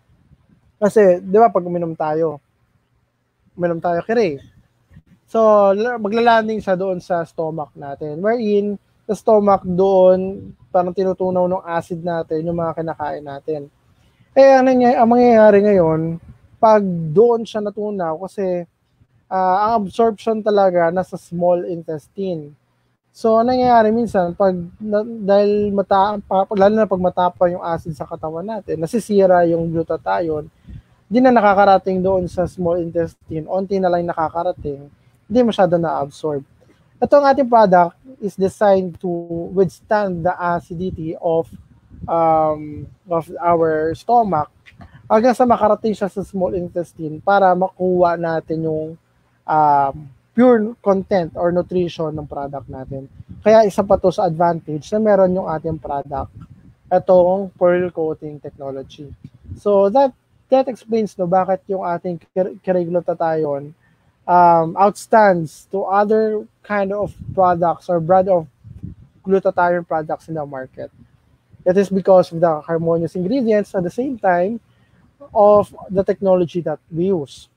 kasi, di ba, pag uminom tayo, uminom tayo Kirei. So, maglalanding siya doon sa stomach natin. Wherein, sa stomach doon, parang tinutunaw ng acid natin, yung mga kinakain natin. Eh, ang, ang mangyayari ngayon, pag doon siya natunaw, kasi, uh, ang absorption talaga nasa small intestine. So, ano nangyayari minsan, pag, na, dahil mata, pa, lalo na pag matapa yung acid sa katawan natin, nasisira yung glutathione, hindi na nakakarating doon sa small intestine, onti na lang nakakarating, hindi masyado na-absorb. Ito ang ating product is designed to withstand the acidity of um, of our stomach hanggang sa makarating siya sa small intestine para makuha natin yung um, pure content or nutrition ng product natin. Kaya isa pa to sa advantage na meron yung ating product, itong pearl coating technology. So that that explains no bakit yung ating Kirei glutathione um, outstands to other kind of products or brand of glutathione products in the market. It is because of the harmonious ingredients at the same time of the technology that we use.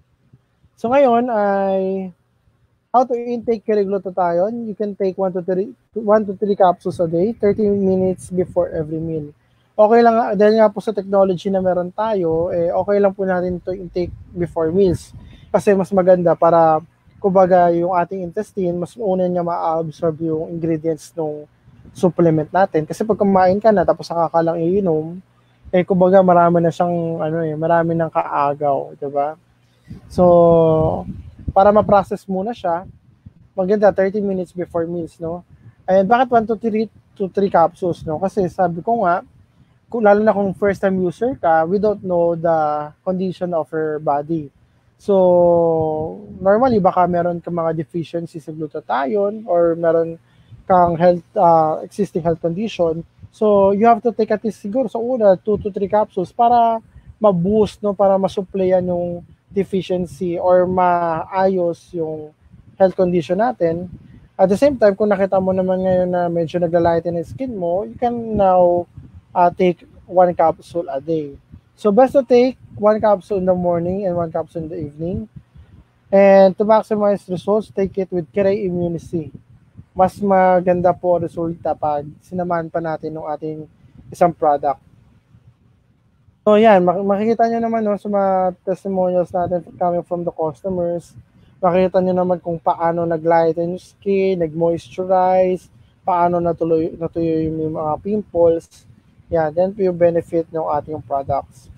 So ngayon ay how to intake Kirei glutathione? You can take one to three capsules a day, thirty minutes before every meal. Okay lang, dahil nga po sa technology na meron tayo, eh, okay lang po natin to intake before meals. Kasi mas maganda para, kumbaga, yung ating intestine, mas una niya ma-absorb yung ingredients ng supplement natin. Kasi pag kumain ka na, tapos saka ka lang iinom, eh kumbaga marami na siyang ano eh, marami ng kaagaw, 'di ba? So, para ma-process muna siya, maganda thirty minutes before meals, no? And bakit one to three to three capsules, no? Kasi sabi ko nga, kung, lalo na kung first time user ka, we don't know the condition of your body. So, normally, baka meron ka mga deficiency sa glutathione or meron kang health, uh, existing health condition. So, you have to take at least siguro sa una, two to three capsules para ma-boost, no? Para ma-supplyan yung deficiency or maayos yung health condition natin. At the same time, kung nakita mo naman ngayon na medyo naglalighten yung skin mo, you can now uh, take one capsule a day. So best to take one capsule in the morning and one capsule in the evening. And to maximize results, take it with Kiray Immunity. Mas maganda po resulta pag sinamahan pa natin ng ating isang product. So yan, makikita nyo naman no, sa mga testimonials natin coming from the customers, makikita nyo naman kung paano nag-lighten yung skin, nag-moisturize, paano natuloy, natuyo yung mga pimples. Yan, then po yung benefit ng ating products.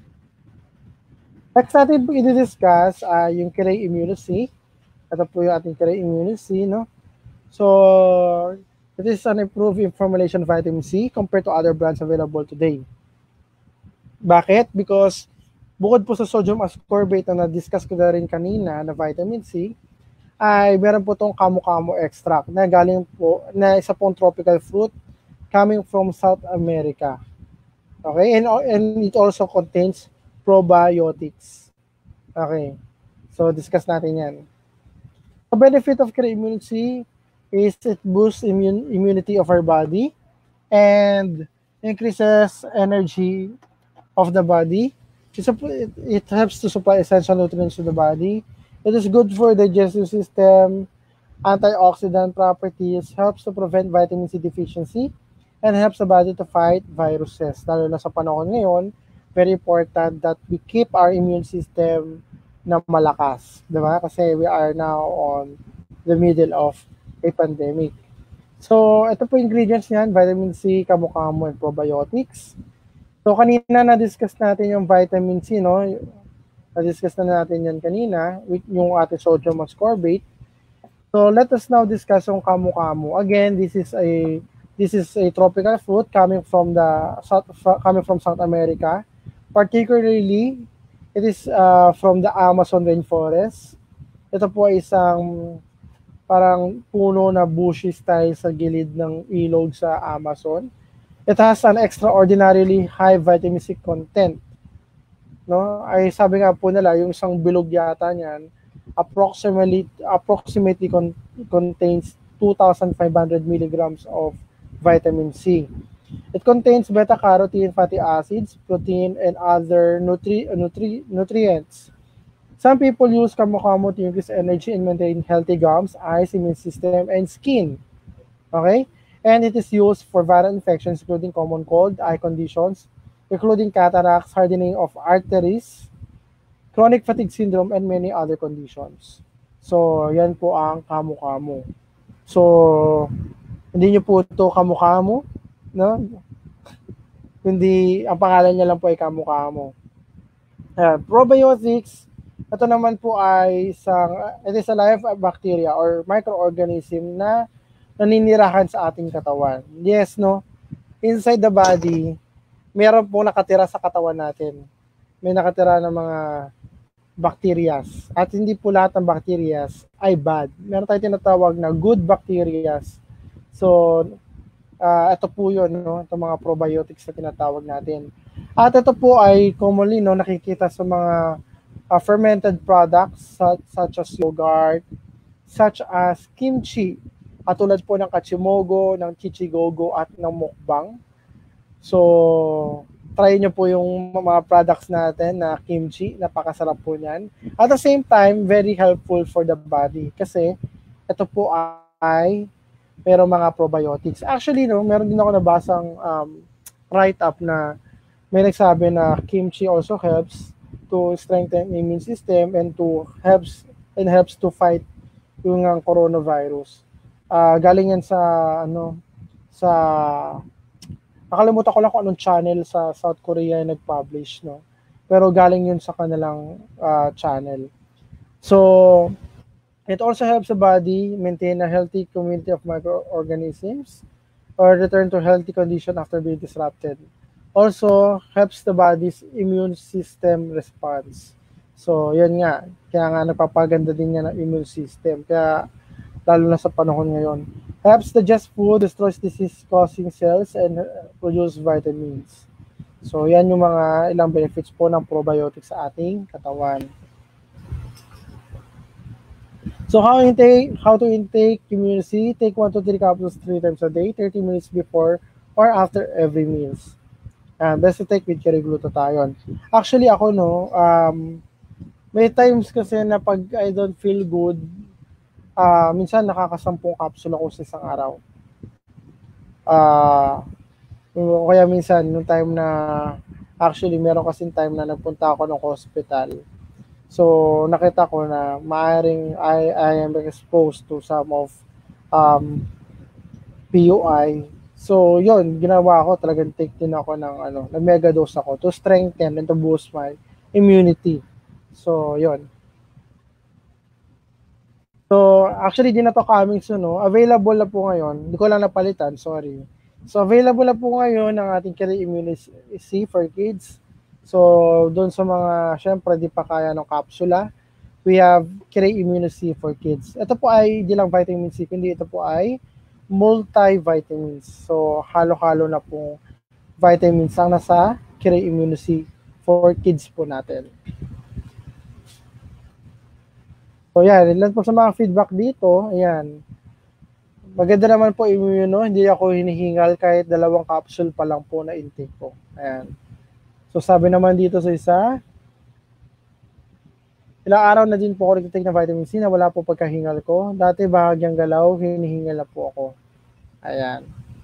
Next natin po i-discuss uh, yung Kiray Immunity. Ito po yung ating Kiray Immunity, no? So, it is an improved formulation of vitamin C compared to other brands available today. Bakit? Because bukod po sa sodium ascorbate na na-discuss ko na rin kanina na vitamin C, ay meron po itong camu-camu extract na galing po, na isa pong tropical fruit coming from South America. Okay? And, and it also contains probiotics. Okay. So, discuss natin yan. The benefit of Kiray Immunity is it boosts immune, immunity of our body and increases energy of the body. It, it helps to supply essential nutrients to the body. It is good for the digestive system, antioxidant properties, helps to prevent vitamin C deficiency, and helps the body to fight viruses. Lalo na sa panahon ngayon, very important that we keep our immune system na malakas. Diba? Kasi we are now on the middle of a pandemic. So, ito po ingredients niyan, vitamin C, camu-camu, and probiotics. So, kanina na-discuss natin yung vitamin C, no? Na-discuss na natin yan kanina, with yung ating sodium ascorbate. So, let us now discuss yung camu-camu. Again, this is a this is a tropical fruit coming from the South, coming from South America. Particularly, it is uh, from the Amazon rainforest. Ito po ay isang parang puno na bushy style sa gilid ng ilog sa Amazon. It has an extraordinarily high vitamin C content. No? Ay sabi nga po nila, yung isang bilog yata niyan, approximately approximately con- contains two thousand five hundred milligrams of vitamin C. It contains beta-carotene fatty acids, protein, and other nutri- nutri- nutrients. Some people use camu-camu to increase energy and maintain healthy gums, eyes, immune system, and skin. Okay? And it is used for viral infections, including common cold, eye conditions, including cataracts, hardening of arteries, chronic fatigue syndrome, and many other conditions. So, yan po ang camu-camu. So, hindi nyo po ito camu-camu, no? Hindi, ang pangalan niya lang po ay camu-camu. Uh, probiotics, ito naman po ay isang, it is a live bacteria or microorganism na naninirahan sa ating katawan. Yes, no? Inside the body, meron po nakatira sa katawan natin. May nakatira ng mga bacterias. At hindi po lahat ng bacterias ay bad. Meron tayong tinatawag na good bacterias. So, uh, ito po yun, no? Itong mga probiotics na tinatawag natin. At ito po ay commonly no, nakikita sa mga uh, fermented products such, such as yogurt, such as kimchi, katulad po ng kachimogo, ng chichigogo, at ng mukbang. So, try nyo po yung mga products natin na kimchi. Napakasarap po niyan. At the same time, very helpful for the body. Kasi, ito po ay merong mga probiotics. Actually, no, meron din ako nabasang um, write-up na may nagsabi na kimchi also helps to strengthen the immune system and to helps and helps to fight yung uh, coronavirus. Uh, galing yan sa ano sa Nakalimutan ko lang kung anong channel sa South Korea yung nag-publish, no? Pero galing yun sa kanilang uh, channel. So, it also helps the body maintain a healthy community of microorganisms or return to healthy condition after being disrupted. Also, helps the body's immune system response. So, yan nga. Kaya nga nagpapaganda din niya ng immune system. Kaya, lalo na sa panahon ngayon. Helps digest food, destroys disease-causing cells, and produce vitamins. So, yan yung mga ilang benefits po ng probiotics sa ating katawan. So, how intake, how to intake immunity? Take one to three capsules three times a day, thirty minutes before or after every meals. And best to take with glutathione. Actually, ako, no, um, may times kasi na pag I don't feel good, uh, minsan nakakasampung capsule ako sa isang araw. Uh, kaya minsan, nung time na, actually, meron kasing time na nagpunta ako ng hospital. So, nakita ko na maaaring I, I am exposed to some of um, P U I. So, yun, ginawa ko, talagang take din ako ng, ano, nag-mega dose ako to strengthen and to boost my immunity. So, yun. So, actually, di na to coming soon, no? Available na po ngayon. Hindi ko lang napalitan, sorry. So, available na po ngayon ang ating Carry Immunity for Kids. So, doon sa mga, syempre, di pa kaya ng kapsula, we have Carry Immunity for Kids. Ito po ay di lang vitamin C, kundi ito po ay multivitamins. So, halo-halo na po vitamins ang nasa Carry Immunity for Kids po natin. So, yan. Ilan po sa mga feedback dito. Ayan. Maganda naman po immuno. Hindi ako hinihingal kahit dalawang capsule pa lang po na intake ko. Ayan. So, sabi naman dito sa isa, ilang araw na din po ako nag-take ng vitamin C na wala po pagkahingal ko. Dati bahagyang galaw, hinihingal na po ako. Ayan.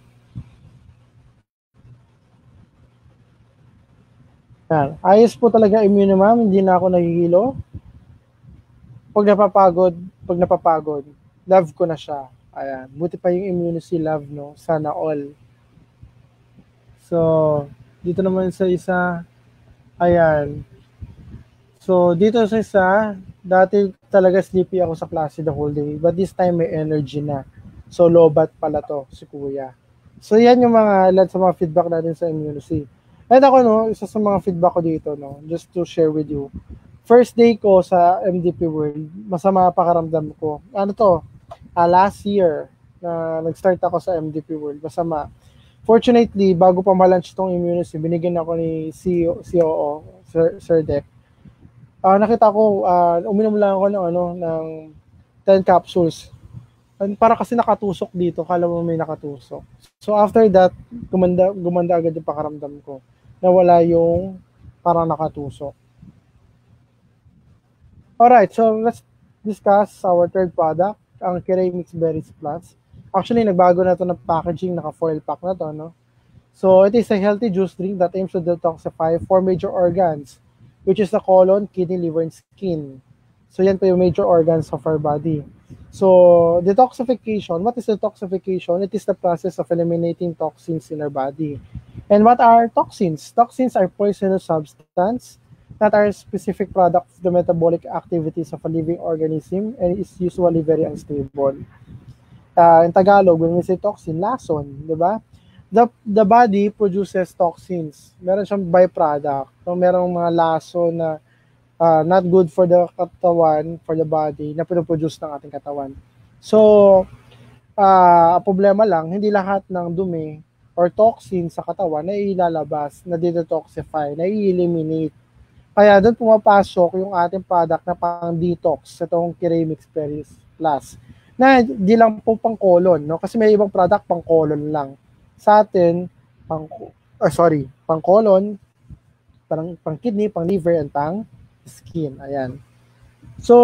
Ayan. Ayos po talaga immune, ma'am. Hindi na ako nagigilo. Pag napapagod, pag napapagod, love ko na siya. Ayan. Buti pa yung immunity love, no? Sana all. So, dito naman sa isa, ayan. So, dito sa isa, dati talaga sleepy ako sa klase the whole day. But this time, may energy na. So, lobat pala to, si kuya. So, yan yung mga, lahat sa mga feedback natin sa immunity. At ako, no, isa sa mga feedback ko dito, no, just to share with you. First day ko sa M D P World, masama pakaramdam ko. Ano to? Uh, last year, na nag-start ako sa M D P World, masama. Fortunately, bago pa ma-launch itong immunity, binigyan ako ni C O O, Sir, Sir Deck. Uh, nakita ko, uh, uminom lang ako ng, ano, ng ten capsules. And para kasi nakatusok dito, kala mo may nakatusok. So after that, gumanda, gumanda agad yung pakaramdam ko. Nawala yung parang nakatusok. Alright, so let's discuss our third product, ang Kiray Mixed Berries Plus. Actually, nagbago na to ng packaging, naka-foil pack na to, no? So, it is a healthy juice drink that aims to detoxify four major organs, which is the colon, kidney, liver, and skin. So, yan po yung major organs of our body. So, detoxification, what is detoxification? It is the process of eliminating toxins in our body. And what are toxins? Toxins are poisonous substances that are specific product of the metabolic activities of a living organism and is usually very unstable. Uh, in Tagalog, when we say toxin, lason, di ba? The, the body produces toxins. Meron siyang byproduct. So, merong mga lason na uh, not good for the katawan, for the body, na pinoproduce ng ating katawan. So, uh, problema lang, hindi lahat ng dumi or toxin sa katawan na ilalabas, na detoxify, na i-eliminate. Kaya doon pumapasok yung ating product na pang-detox, itong Kiray Mixed Berries Plus. Na di lang po pang colon, no? Kasi may ibang product pang colon lang. Sa atin, pang, oh, sorry, pang colon, pang, pang kidney, pang liver, and pang skin. Ayan. So,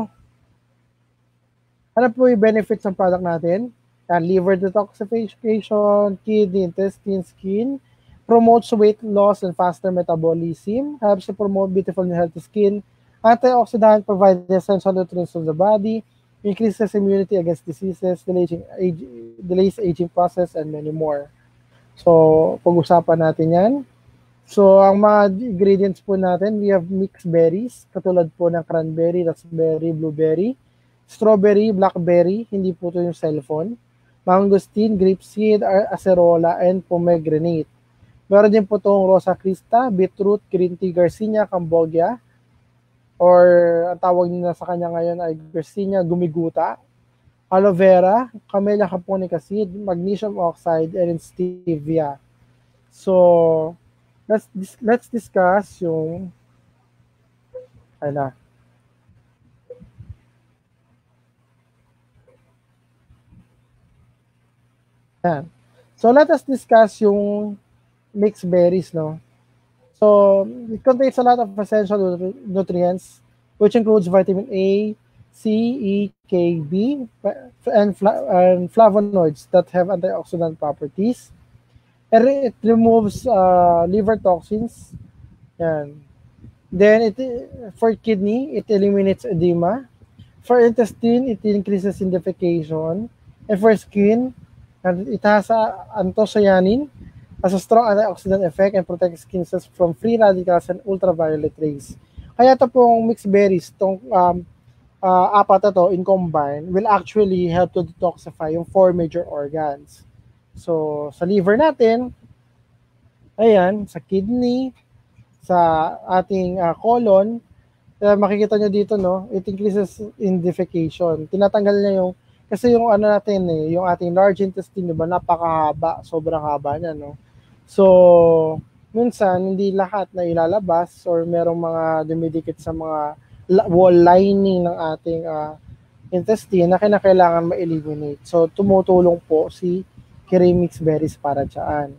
ano po yung benefits ng product natin? And liver detoxification, kidney, intestine, skin, promotes weight loss and faster metabolism, helps to promote beautiful and healthy skin, antioxidant, provides essential nutrients to the body, increases immunity against diseases, delays, age, delays aging process, and many more. So, pag-usapan natin yan. So, ang mga ingredients po natin, we have mixed berries, katulad po ng cranberry, raspberry, blueberry, strawberry, blackberry, hindi po ito yung cellphone, mangosteen, grapeseed, acerola, and pomegranate. Meron din po itong rosa crista, beetroot, green tea, garcinia, cambogia, or ang tawag nila sa kanya ngayon ay garcinia gumiguta, aloe vera, camellia japonica seed, magnesium oxide, and stevia. So, let's let's discuss yung ano. Yan. So, let us discuss yung mixed berries, no? So, it contains a lot of essential nutrients, which includes vitamin A, C, E, K, B, and, fla- and flavonoids that have antioxidant properties. And it removes uh, liver toxins. Yan. Then, it, for kidney, it eliminates edema. For intestine, it increases indification. And for skin, it has uh, anthocyanin, has a strong antioxidant effect and protects skin cells from free radicals and ultraviolet rays. Kaya ito pong mixed berries, itong um, uh, apat na to in combine will actually help to detoxify yung four major organs. So, sa liver natin, ayan, sa kidney, sa ating uh, colon, uh, makikita nyo dito, no, it increases indification. Tinatanggal niya yung, kasi yung ano natin eh, yung ating large intestine, diba, napakahaba, sobrang haba niya, no. So, minsan, hindi lahat na ilalabas or merong mga dumidikit sa mga wall lining ng ating uh, intestine na kinakailangan ma-eliminate. So, tumutulong po si Kiray mixed berries para dyan.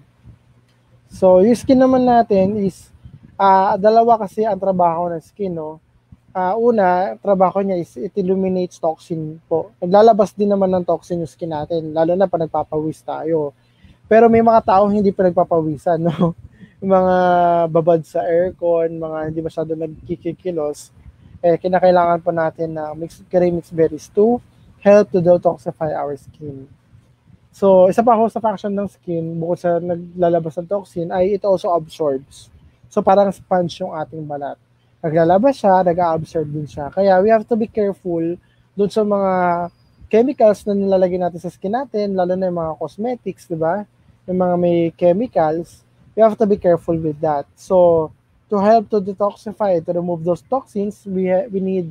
So, yung skin naman natin is, uh, dalawa kasi ang trabaho ng skin, no? Uh, una, trabaho niya is it eliminates toxin po. Naglalabas din naman ng toxin yung skin natin, lalo na pag nagpapawis tayo. Pero may mga taong hindi pa nagpapawisan, no? Yung mga babad sa aircon, mga hindi masyado nagkikikilos, eh, kinakailangan po natin na mix, mixed berries to help to detoxify our skin. So, isa pa host of action ng skin, bukod sa naglalabas ng toxin, ay it also absorbs. So, parang sponge yung ating balat. Naglalabas siya, nag-absorb din siya. Kaya we have to be careful dun sa mga chemicals na nilalagay natin sa skin natin, lalo na yung mga cosmetics, di ba? Yung mga may chemicals, we have to be careful with that. So, to help to detoxify, to remove those toxins, we ha- we need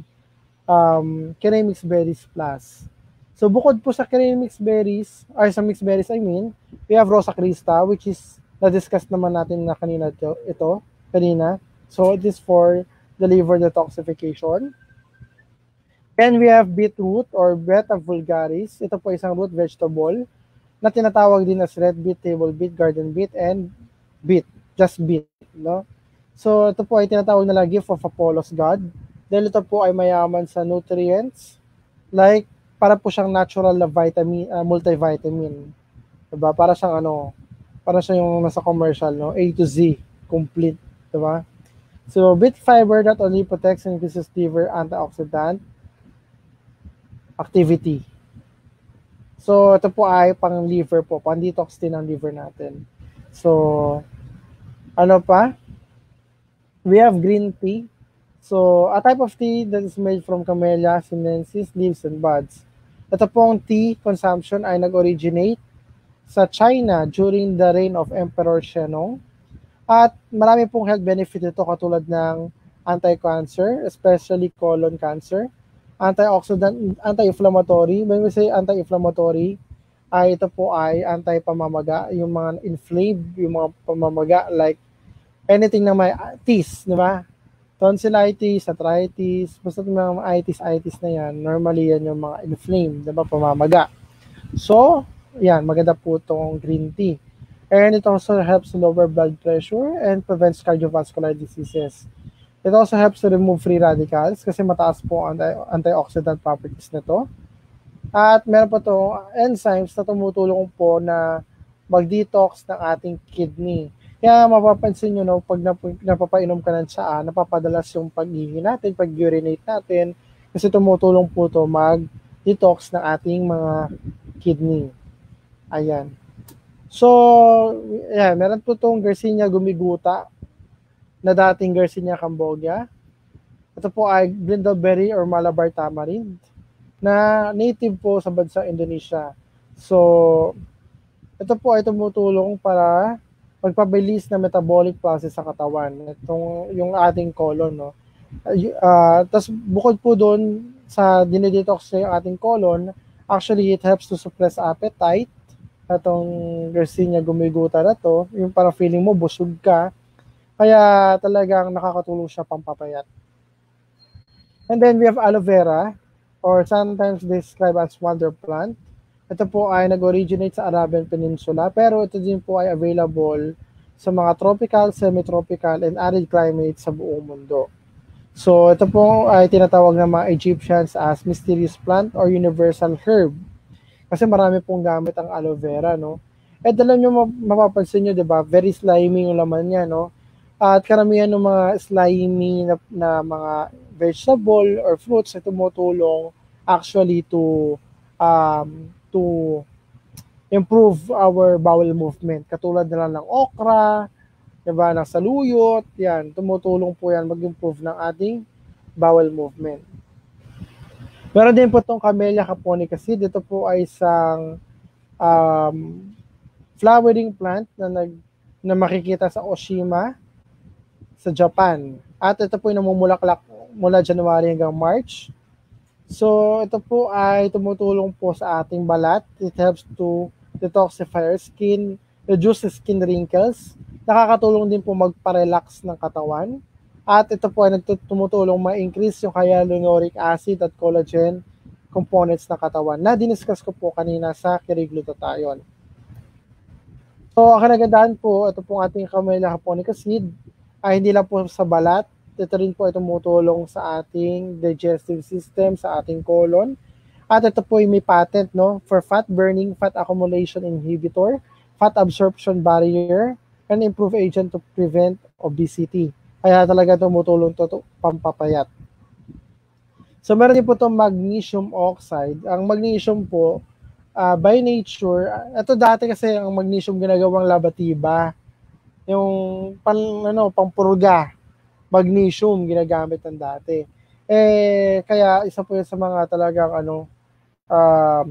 um, Kiray mixed berries plus. So, bukod po sa Kiray mixed berries, or sa mixed berries, I mean, we have Rosa Crista, which is, na-discuss naman natin na kanina ito, ito kanina. So, it is for the liver detoxification. And we have beetroot or Beta vulgaris. Ito po isang root vegetable na tinatawag din as red beet, table beet, garden beet, and beet. Just beet. No? So, ito po ay tinatawag nila gift of Apollo's God. Dahil ito po ay mayaman sa nutrients. Like, para po siyang natural na vitamin, uh, multivitamin. Diba? Para siyang ano, para siya yung nasa commercial, no? A to Z. Complete. Diba? So, beet fiber not only protects and increases liver antioxidant activity. So, ito po ay pang liver po, pang detox din ang liver natin. So, ano pa? We have green tea. So, a type of tea that is made from Camellia sinensis, leaves, and buds. Ito pong tea consumption ay nag-originate sa China during the reign of Emperor Shennong. At marami pong health benefit ito katulad ng anti-cancer, especially colon cancer, antioxidant, anti-inflammatory. When we say anti-inflammatory, ay ito po ay anti-pamamaga, yung mga inflamed, yung mga pamamaga like anything na may itis, di ba? Tonsillitis, arthritis, basta yung mga itis, itis na yan, normally yan yung mga inflamed, di ba? Pamamaga. So, yan, maganda po itong green tea. And it also helps to lower blood pressure and prevents cardiovascular diseases. It also helps to remove free radicals kasi mataas po ang anti- antioxidant properties nito. At meron po itong enzymes na tumutulong po na mag-detox ng ating kidney. Kaya mapapansin nyo, no, pag nap- napapainom ka ng tsaa, napapadalas yung pag-ihi natin, pag-urinate natin, kasi tumutulong po ito mag-detox ng ating mga kidney. Ayan. So, yeah, meron po itong Garcinia gumiguta na dating Garcinia cambogia. Ito po ay brindleberry or Malabar tamarind na native po sa bansang Indonesia. So, ito po ay tumutulong para magpabilis na metabolic process sa katawan. Itong yung ating colon, no. Uh, Tapos bukod po doon sa dinidetox sa yung ating colon, actually it helps to suppress appetite. Itong Garcinia gumiguta na to, yung parang feeling mo busog ka, kaya talagang nakakatulong siya pampapayat. And then we have aloe vera, or sometimes described as wonder plant. Ito po ay nag-originate sa Arabian Peninsula, pero ito din po ay available sa mga tropical, semi-tropical, and arid climates sa buong mundo. So ito po ay tinatawag ng mga Egyptians as mysterious plant or universal herb. Kasi marami pong gamit ang aloe vera, no? At alam nyo, mapapansin nyo, di ba? Very slimy yung laman niya, no? At karamihan ng mga slimy na, na mga vegetable or fruits ay tumutulong actually to um, to improve our bowel movement. Katulad na lang ng okra, diba, ng saluyot, yan, tumutulong po yan mag-improve ng ating bowel movement. Meron din po itong Camellia japonica seed. Ito po ay isang um, flowering plant na, nag, na makikita sa Oshima, sa Japan. At ito po ay namumulaklak mula January hanggang March. So, ito po ay tumutulong po sa ating balat. It helps to detoxify our skin, reduce skin wrinkles. Nakakatulong din po magpa-relax ng katawan. At ito po ay tumutulong ma-increase yung hyaluronic acid at collagen components ng katawan na diniscuss ko po kanina sa Kiriglutathione. So, ang kanagandahan po, ito pong ating Camellia japonica seed ay hindi lang po sa balat. Ito rin po ay tumutulong sa ating digestive system, sa ating colon. At ito po ay may patent, no, for fat burning, fat accumulation inhibitor, fat absorption barrier, and improve agent to prevent obesity. Kaya talaga tumutulong to, to pampapayat. So meron din po itong magnesium oxide. Ang magnesium po, uh, by nature, ito dati kasi ang magnesium ginagawang labatiba. Yung pan, ano, pampurga, magnesium ginagamit ng dati. Eh, kaya isa po yun sa mga talagang ano, um,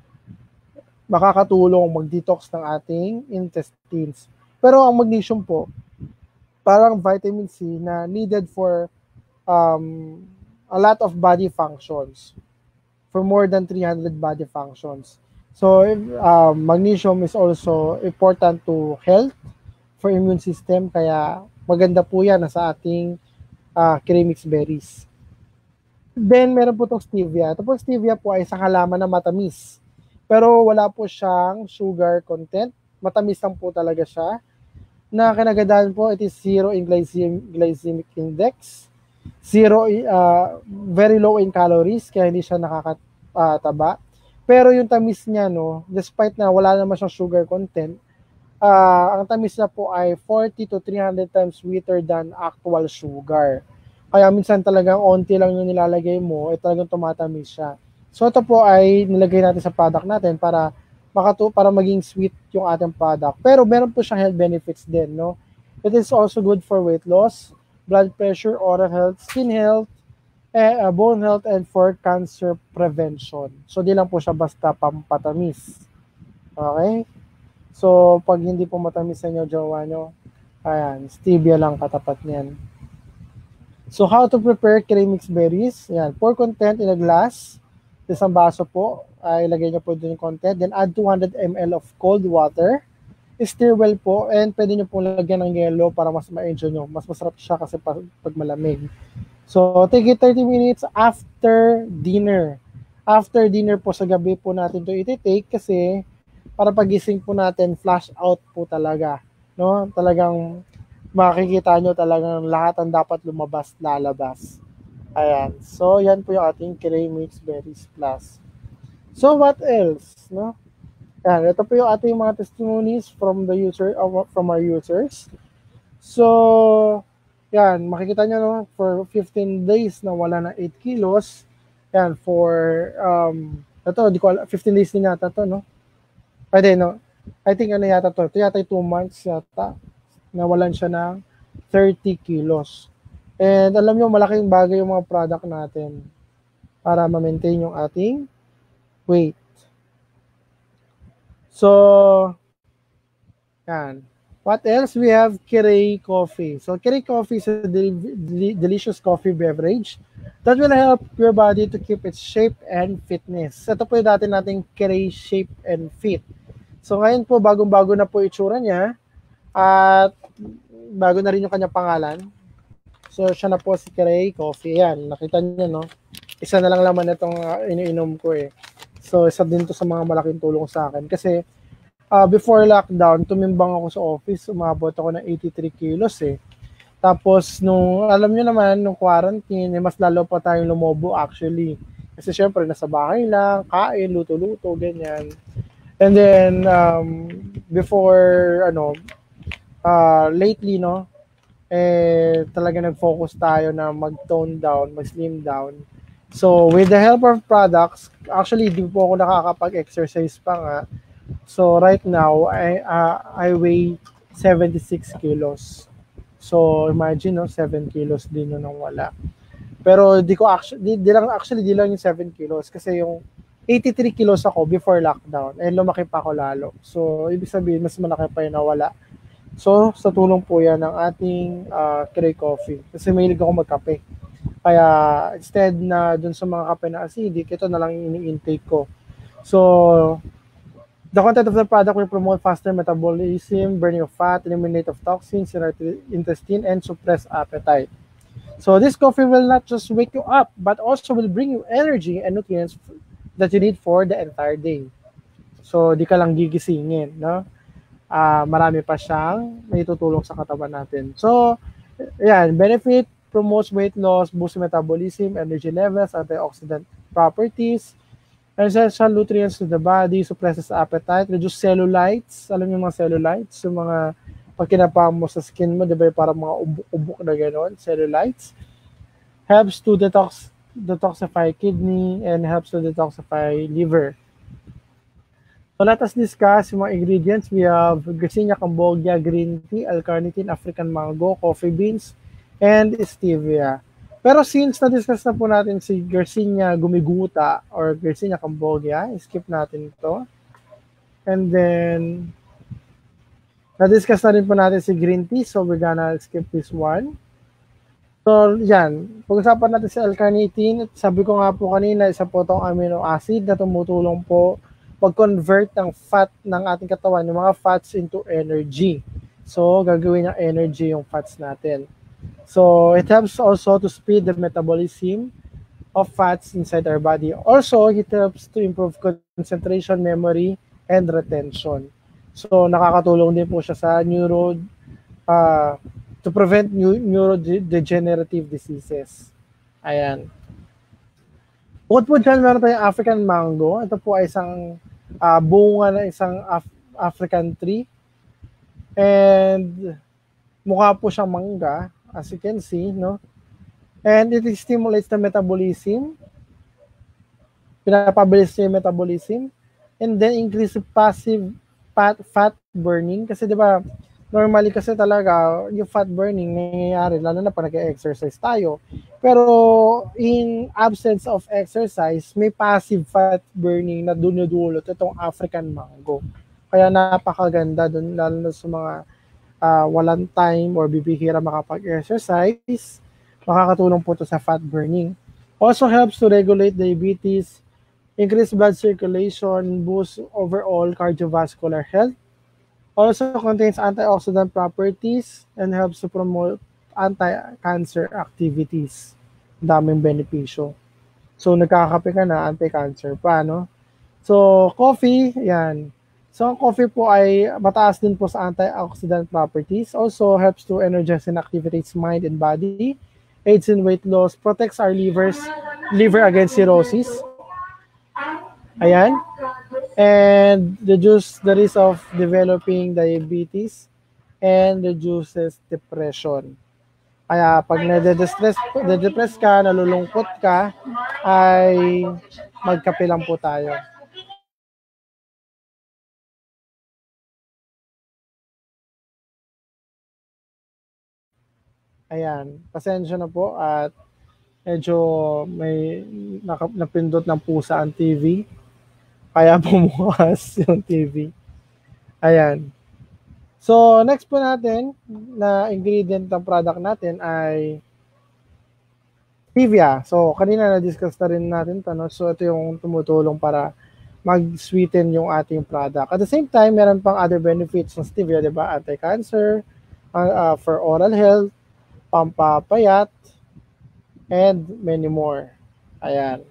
makakatulong mag-detox ng ating intestines. Pero ang magnesium po, parang vitamin C na needed for um, a lot of body functions, for more than three hundred body functions. So, um, magnesium is also important to health, for immune system, kaya maganda po yan sa ating uh, Kremix berries. Then, meron po itong stevia. Ito po stevia po ay isang halaman na matamis. Pero wala po siyang sugar content. Matamis lang po talaga siya. Na kinagandahan po, it is zero in glycemic, glycemic index, zero, uh, very low in calories, kaya hindi siya nakakataba. Pero yung tamis niya, no, despite na wala naman siyang sugar content, uh, ang tamis niya po ay forty to three hundred times sweeter than actual sugar. Kaya minsan talagang onti lang yung nilalagay mo, eh talagang tumatamis siya. So ito po ay nilagay natin sa product natin para makatu para maging sweet yung ating product. Pero meron po siyang health benefits din, no? It is also good for weight loss, blood pressure, oral health, skin health, eh, uh, bone health, and for cancer prevention. So di lang po siya basta pampatamis. Okay? So pag hindi po matamis sa inyo, jowa nyo, ayan, stevia lang katapat niyan. So how to prepare Kremix berries? Ayan, pour content in a glass. Isang baso po, ay ilagay nyo po doon yung content. Then add two hundred milliliters of cold water. Stir well po, and pwede nyo po lagyan ng yelo para mas ma-enjoy nyo. Mas masarap siya kasi pag, pag malamig. So, take it thirty minutes after dinner. After dinner po sa gabi po natin ito iti-take kasi para pagising po natin, flash out po talaga. No? Talagang makikita nyo talagang lahat ang dapat lumabas, lalabas. Ayan. So, yan po yung ating Kremix Berries Plus. So, what else? No? Ayan. Ito po yung ating mga testimonies from the user, uh, from our users. So, yan. Makikita nyo, no? For fifteen days na wala na eight kilos. Yan. For, um, ito, di ko alam, fifteen days din yata ito, no? Pwede, no? I think ano yata to, ito yata yung two months yata, nawalan siya ng thirty kilos. And alam nyo, malaking bagay yung mga product natin para ma-maintain yung ating weight. So, yan. What else? We have Kiray Coffee. So, Kiray Coffee is a del- del- delicious coffee beverage that will help your body to keep its shape and fitness. Ito po yung dati nating Kiray Shape and Fit. So, ngayon po, bagong-bago na po itsura niya at bago na rin yung kanyang pangalan. So, siya na po si Kiray Coffee. Yan, nakita niyo, no? Isa na lang laman itong uh, iniinom ko eh. So, isa din to sa mga malaking tulong sa akin. Kasi, uh, before lockdown, tumimbang ako sa office, umabot ako ng eighty-three kilos eh. Tapos, nung, alam nyo naman, nung quarantine, eh, mas lalo pa tayong lumobo actually. Kasi syempre, nasa bahay lang, kain, luto-luto, ganyan. And then, um, before, ano, uh, lately, no, eh, talaga nag-focus tayo na mag-tone down, mag-slim down. So, with the help of products, actually, di po ako nakakapag-exercise pa nga. So, right now, I, uh, I weigh seventy-six kilos. So, imagine, no, seven kilos din yun nang wala. Pero, di ko actually, di, di lang, actually, di lang yung seven kilos. Kasi yung eighty-three kilos ako before lockdown. Eh, lumaki pa ako lalo. So, ibig sabihin, mas malaki pa yung nawala. So, sa tulong po yan ng ating uh, Kiray Coffee. Kasi mahilig ako magkape. Kaya, instead na dun sa mga kape na acidic, ito na lang yung ini-intake ko. So, the content of the product will promote faster metabolism, burning of fat, eliminate of toxins in our intestine, and suppress appetite. So, this coffee will not just wake you up, but also will bring you energy and nutrients that you need for the entire day. So, di ka lang gigisingin, no? Uh, marami pa siyang may tutulong sa katawan natin. So, yan, benefit, promotes weight loss, boosts metabolism, energy levels, antioxidant properties, essential nutrients to the body, suppresses appetite, reduce cellulites. Alam niyo mga cellulites? Yung mga pag kinapang mo sa skin mo, di ba, parang mga ubok-ubok na gano'n, cellulites. Helps to detox, detoxify kidney and helps to detoxify liver. So let us discuss yung mga ingredients. We have Garcinia cambogia green tea, L-carnitine, African mango, coffee beans, and stevia. Pero since na-discuss na po natin si Garcinia gumiguta or Garcinia cambogia, skip natin ito. And then, na-discuss na rin po natin si green tea, so we're gonna skip this one. So, yan. Pag-usapan natin si L-carnitine, sabi ko nga po kanina, isa po itong amino acid na tumutulong po pag-convert ng fat ng ating katawan, yung mga fats into energy. So, gagawin ng energy yung fats natin. So, it helps also to speed the metabolism of fats inside our body. Also, it helps to improve concentration, memory, and retention. So, nakakatulong din po siya sa neuro, uh, to prevent new, neurodegenerative diseases. Ayan. Bukod po dyan, meron tayong African mango. Ito po ay isang uh, bunga na isang Af- African tree. And mukha po siyang mangga, as you can see, no? And it stimulates the metabolism. Pinapabilis niya yung metabolism. And then increase passive fat, fat burning. Kasi di ba, normally kasi talaga, yung fat burning nangyayari, lalo na pag nag-exercise tayo. Pero in absence of exercise, may passive fat burning na dunudulot itong African mango. Kaya napakaganda dun, lalo na sa mga uh, walang time or bibihira makapag-exercise, makakatulong po ito sa fat burning. Also helps to regulate diabetes, increase blood circulation, boost overall cardiovascular health. Also contains antioxidant properties and helps to promote anti-cancer activities. Daming benepisyo. So, nagkakape ka na, anti-cancer pa, no? So, coffee, yan. So, ang coffee po ay mataas din po sa antioxidant properties. Also, helps to energize and activates mind and body, aids in weight loss, protects our livers, liver against cirrhosis. Ayan. And reduce the risk of developing diabetes and reduces depression. Kaya pag nade-destress, nade-depress ka, nalulungkot ka, ay magkape lang po tayo. Ayan, pasensya na po at medyo may naka, napindot ng pusa ang T V. Kaya bumukas yung T V. Ayan. So, next po natin na ingredient ng product natin ay stevia. So, kanina na-discuss na rin natin ito, no? So, ito yung tumutulong para mag-sweeten yung ating product. At the same time, meron pang other benefits ng stevia, di ba? Anti-cancer, uh, uh, for oral health, pampapayat, and many more. Ayan.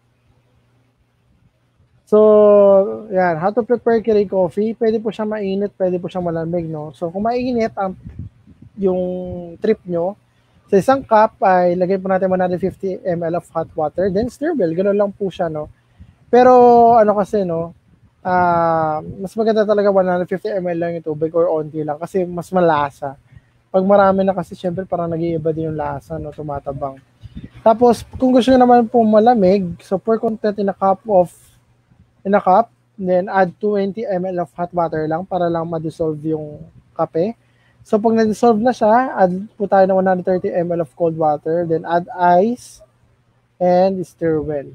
So, yan. How to prepare Keurig coffee. Pwede po siyang mainit, pwede po siyang malamig, no? So, kung mainit ang yung trip nyo, sa isang cup ay lagay po natin one hundred fifty milliliters of hot water, then stir well. Ganun lang po siya, no? Pero, ano kasi, no? Uh, mas maganda talaga one hundred fifty milliliters lang yung tubig or onti lang kasi mas malasa. Pag marami na kasi, syempre, parang nag-iiba din yung lasa, no? Tumatabang. Tapos, kung gusto nyo naman po malamig, so pour content in a cup of in a cup, then add twenty milliliters of hot water lang para lang ma-dissolve yung kape. So pag na-dissolve na siya, add po tayo ng one hundred thirty milliliters of cold water, then add ice and stir well.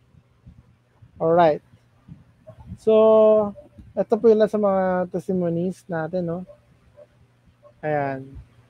Alright. So, ito po yun sa mga testimonies natin, no? Ayan.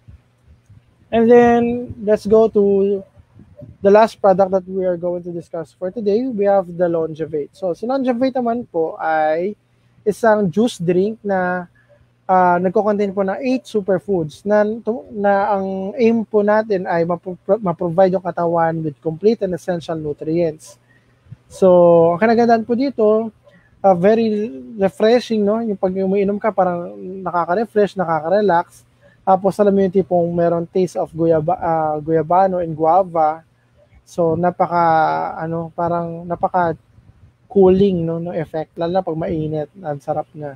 And then, let's go to the last product that we are going to discuss for today. We have the Longevate. So, si Longevate naman po ay isang juice drink na uh, nagko-contain po ng eight superfoods na, na ang aim po natin ay ma-provide yung katawan with complete and essential nutrients. So, ang kanagandaan po dito, uh, very refreshing, no? Yung pag umiinom ka, parang nakaka-refresh, nakaka-relax. Tapos, alam mo yung tipong meron taste of guyaba, uh, guyabano and guava. So, napaka, ano, parang napaka cooling, no, no effect. Lalo na pag mainit, ang sarap na.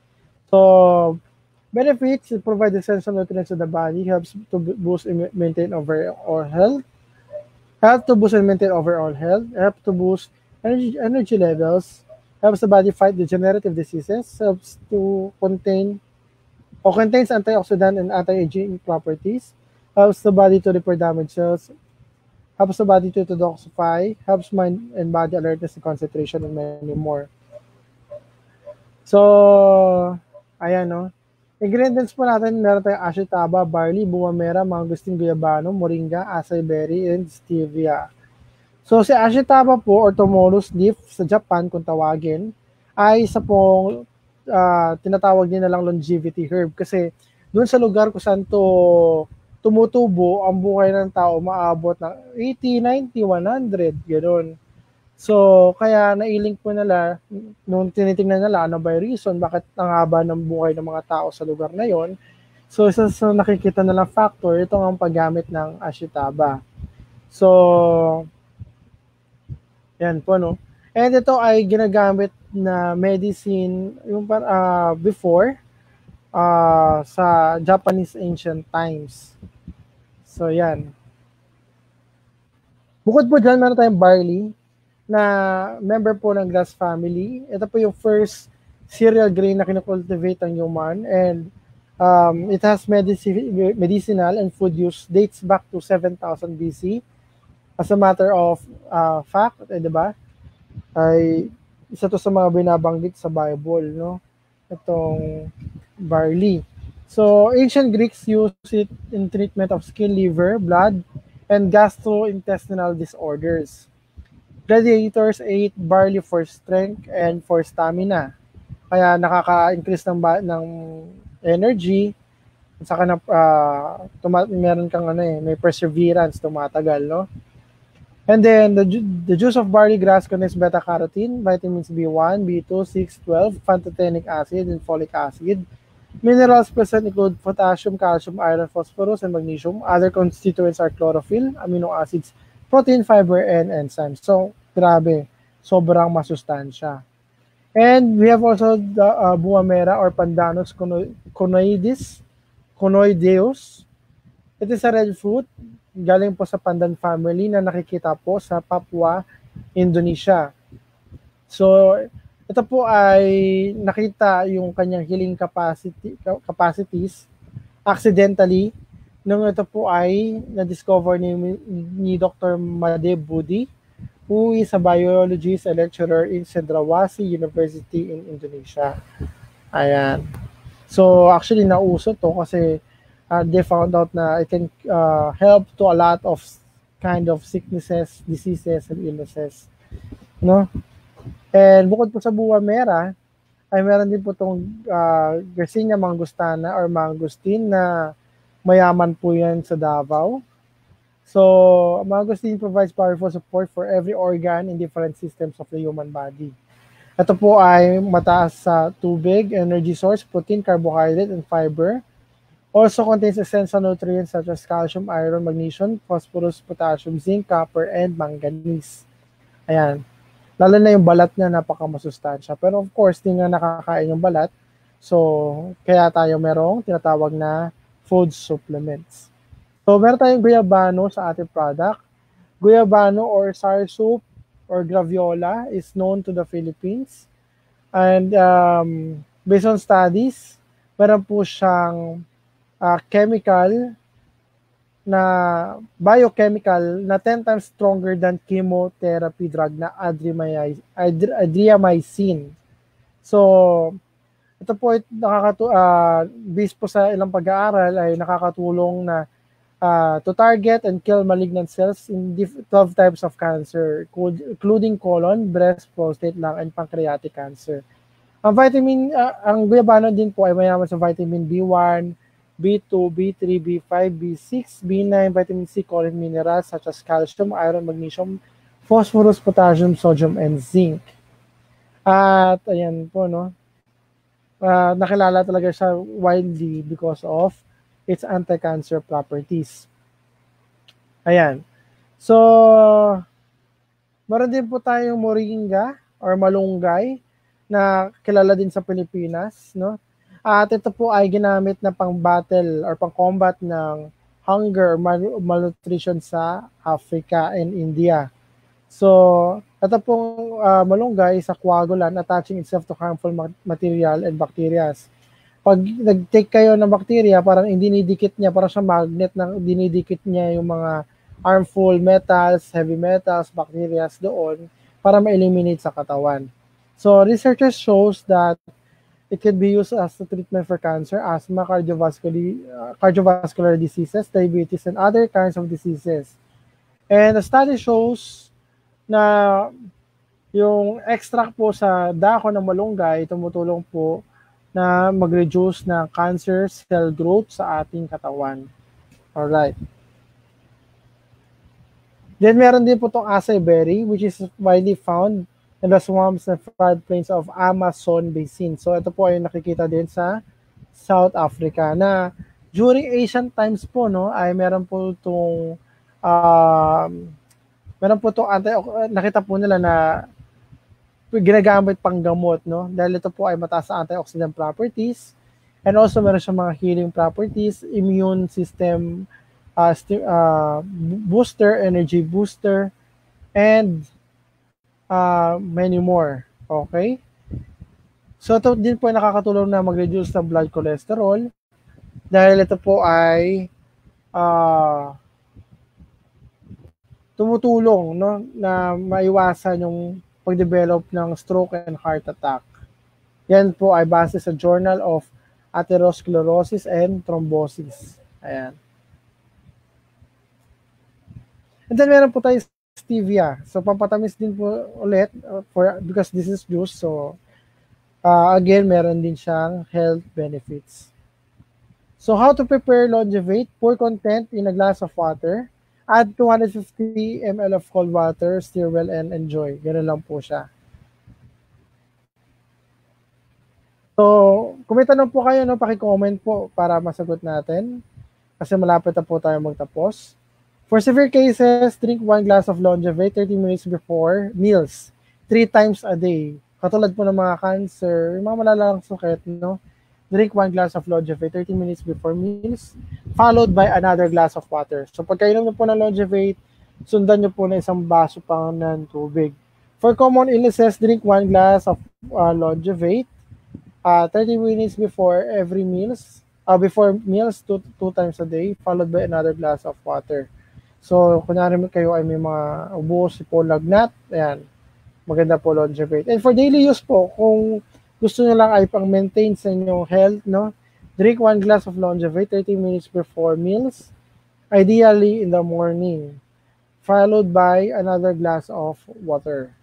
So, benefits, it provides essential nutrients to the body, helps to boost and maintain overall health, help to boost and maintain overall health, help to boost energy, energy levels, helps the body fight degenerative diseases, helps to contain or contains antioxidant and anti-aging properties, helps the body to repair damaged cells, helps the body to detoxify, helps mind and body alertness and concentration, and many more. So, ayan, no? Ingredients po natin, meron tayong ashitaba, barley, buwamera, mangosteen, guyabano, moringa, acai berry, and stevia. So, si ashitaba po, or tomorrow's leaf sa Japan, kung tawagin, ay isa pong uh, tinatawag din na lang longevity herb kasi doon sa lugar kung saan to tumutubo, ang buhay ng tao maabot ng eighty, ninety, one hundred, gano'n. So, kaya nailing po nila, nung tinitingnan nila, ano ba yung reason, bakit ang haba ng buhay ng mga tao sa lugar na yon. So, isa sa nakikita nila factor, ito ang paggamit ng ashitaba. So, yan po, no? And ito ay ginagamit na medicine yung uh, before uh, sa Japanese ancient times. So, yan. Bukod po dyan, meron tayong barley na member po ng grass family. Ito po yung first cereal grain na kinocultivate ng human, and um, it has medici- medicinal and food use, dates back to seven thousand B C. As a matter of uh, fact, eh, diba? Ay isa to sa mga binabanggit sa Bible, no? Itong barley. So, ancient Greeks used it in treatment of skin, liver, blood, and gastrointestinal disorders. Gladiators ate barley for strength and for stamina. Kaya nakaka-increase ng, ng energy, at saka na, uh, tuma- meron kang ano eh, may perseverance, tumatagal, no? And then, the, ju- the juice of barley grass contains beta-carotene, vitamins B one, B two, six, twelve, pantothenic acid, and folic acid. Minerals present include potassium, calcium, iron, phosphorus, and magnesium. Other constituents are chlorophyll, amino acids, protein, fiber, and enzymes. So, grabe. Sobrang masustansya. And we have also the uh, buwamera or Pandanus conoides, conoideus. It is a red fruit. Galing po sa pandan family na nakikita po sa Papua, Indonesia. So, ito po ay nakita yung kanyang healing capacity, capacities accidentally nung ito po ay na-discover ni, ni Doctor Made Budi, who is a biologist and lecturer in Cendrawasih University in Indonesia. Ayan. So actually nauso to kasi uh, they found out na it can uh, help to a lot of kind of sicknesses, diseases, and illnesses. No? And bukod po sa buwa mera, ay meron din po itong uh, Garcinia mangustana or mangustin na mayaman po yan sa Davao. So, mangosteen provides powerful support for every organ in different systems of the human body. Ito po ay mataas sa tubig, energy source, protein, carbohydrate, and fiber. Also contains essential nutrients such as calcium, iron, magnesium, phosphorus, potassium, zinc, copper, and manganese. Ayan. Lalo na yung balat niya, napaka-masustansya. Pero of course, di nga nakakain yung balat. So, kaya tayo merong tinatawag na food supplements. So, meron tayong guyabano sa ating product. Guyabano or sour soup or graviola is known to the Philippines. And um, based on studies, meron po siyang uh, chemical na biochemical na ten times stronger than chemotherapy drug na adriamycin. So, ito po ay nakakatu uh, based po sa ilang pag-aaral ay nakakatulong na uh, to target and kill malignant cells in twelve types of cancer, including colon, breast, prostate, lung, and pancreatic cancer. Ang vitamin, uh, ang guyabano din po ay mayaman sa vitamin B one, B two, B three, B five, B six, B nine, vitamin C, choline minerals such as calcium, iron, magnesium, phosphorus, potassium, sodium, and zinc. At ayan po, no? Uh, nakilala talaga siya widely because of its anti-cancer properties. Ayan. So, meron din po tayong moringa or malunggay na kilala din sa Pilipinas, no? At ito po ay ginamit na pang-battle or pang-combat ng hunger or mal- malnutrition sa Africa and India. So, ito pong uh, malunggay sa coagulant attaching itself to harmful material and bacteria. Pag nag-take kayo ng bacteria, parang dinidikit niya, parang siya magnet na dinidikit niya yung mga harmful metals, heavy metals, bacteria doon para ma-eliminate sa katawan. So, researchers shows that it can be used as a treatment for cancer, asthma, cardiovascular, uh, cardiovascular diseases, diabetes, and other kinds of diseases. And the study shows na yung extract po sa dahon ng malunggay tumutulong po na mag-reduce ng cancer cell growth sa ating katawan. Alright. Then meron din po itong acai berry which is widely found in the swamps and floodplains of Amazon Basin. So ito po ay nakikita din sa South Africa na during ancient times po, no, ay meron po itong um, meron po itong anti, nakita po nila na ginagamit pang gamot, no? Dahil ito po ay mataas sa antioxidant properties and also meron siyang mga healing properties, immune system uh, uh, booster, energy booster, and uh, many more. Okay? So ito din po ay nakakatulong na mag-reduce ng blood cholesterol dahil ito po ay uh, tumutulong, no, na maiwasan yung pag-develop ng stroke and heart attack. Yan po ay base sa Journal of Atherosclerosis and Thrombosis. Ayan. And then meron po tayo stevia. So pampatamis din po ulit uh, for because this is juice. So uh, again, meron din siyang health benefits. So how to prepare Longevate? Pour content in a glass of water. Add two hundred fifty milliliters of cold water, stir well, and enjoy. Ganun lang po siya. So, kung may tanong po kayo, no, paki-comment po para masagot natin. Kasi malapit na po tayo magtapos. For severe cases, drink one glass of Longevate thirty minutes before meals. Three times a day. Katulad po ng mga cancer, yung mga malalalang sakit, no? Drink one glass of Longevate thirty minutes before meals, followed by another glass of water. So pagkainom niyo po ng Longevate, sundan niyo po na isang baso pa ng tubig. For common illnesses, drink one glass of uh, Longevate uh, thirty minutes before every meals, uh, before meals, two, two times a day, followed by another glass of water. So, kunyari kayo ay may mga ubo, sipon, lagnat, ayan, maganda po longevate. And for daily use po, kung gusto nyo lang ay pang-maintain sa inyong health, no? Drink one glass of longevate thirty minutes before meals, ideally in the morning, followed by another glass of water.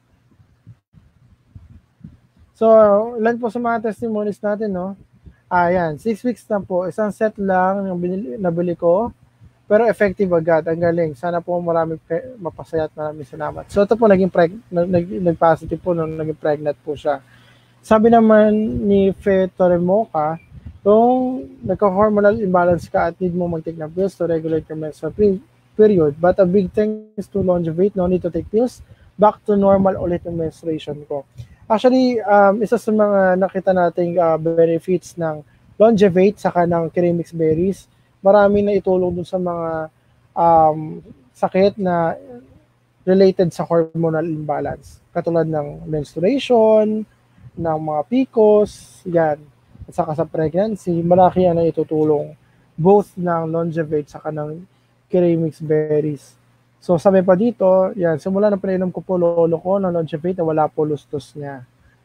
So, ilan po sa mga testimonies natin, no? Ayan, six weeks na po. Isang set lang yung binili, nabili ko. Pero effective agad. Ang galing. Sana po marami mapasaya at maraming salamat. So, ito po, naging preg- nag-positive po nung naging pregnant po siya. Sabi naman ni Fe Toremoka, kung nagka-hormonal imbalance ka at need mo mag-take ng pills to regulate your menstrual period, but a big thanks to longevate, no need to take pills, back to normal ulit yung menstruation ko. Actually, um, isa sa mga nakita nating uh, benefits ng longevate saka ng Keremix berries, marami na itulong dun sa mga um, sakit na related sa hormonal imbalance. Katulad ng menstruation, ng mga P C O S, yan. At saka sa pregnancy, malaki yan na itutulong both ng longevate saka ng Keremix berries. So sabi pa dito, yan, simula na pinainom ko po lolo ko ng longevate na wala po lustos niya.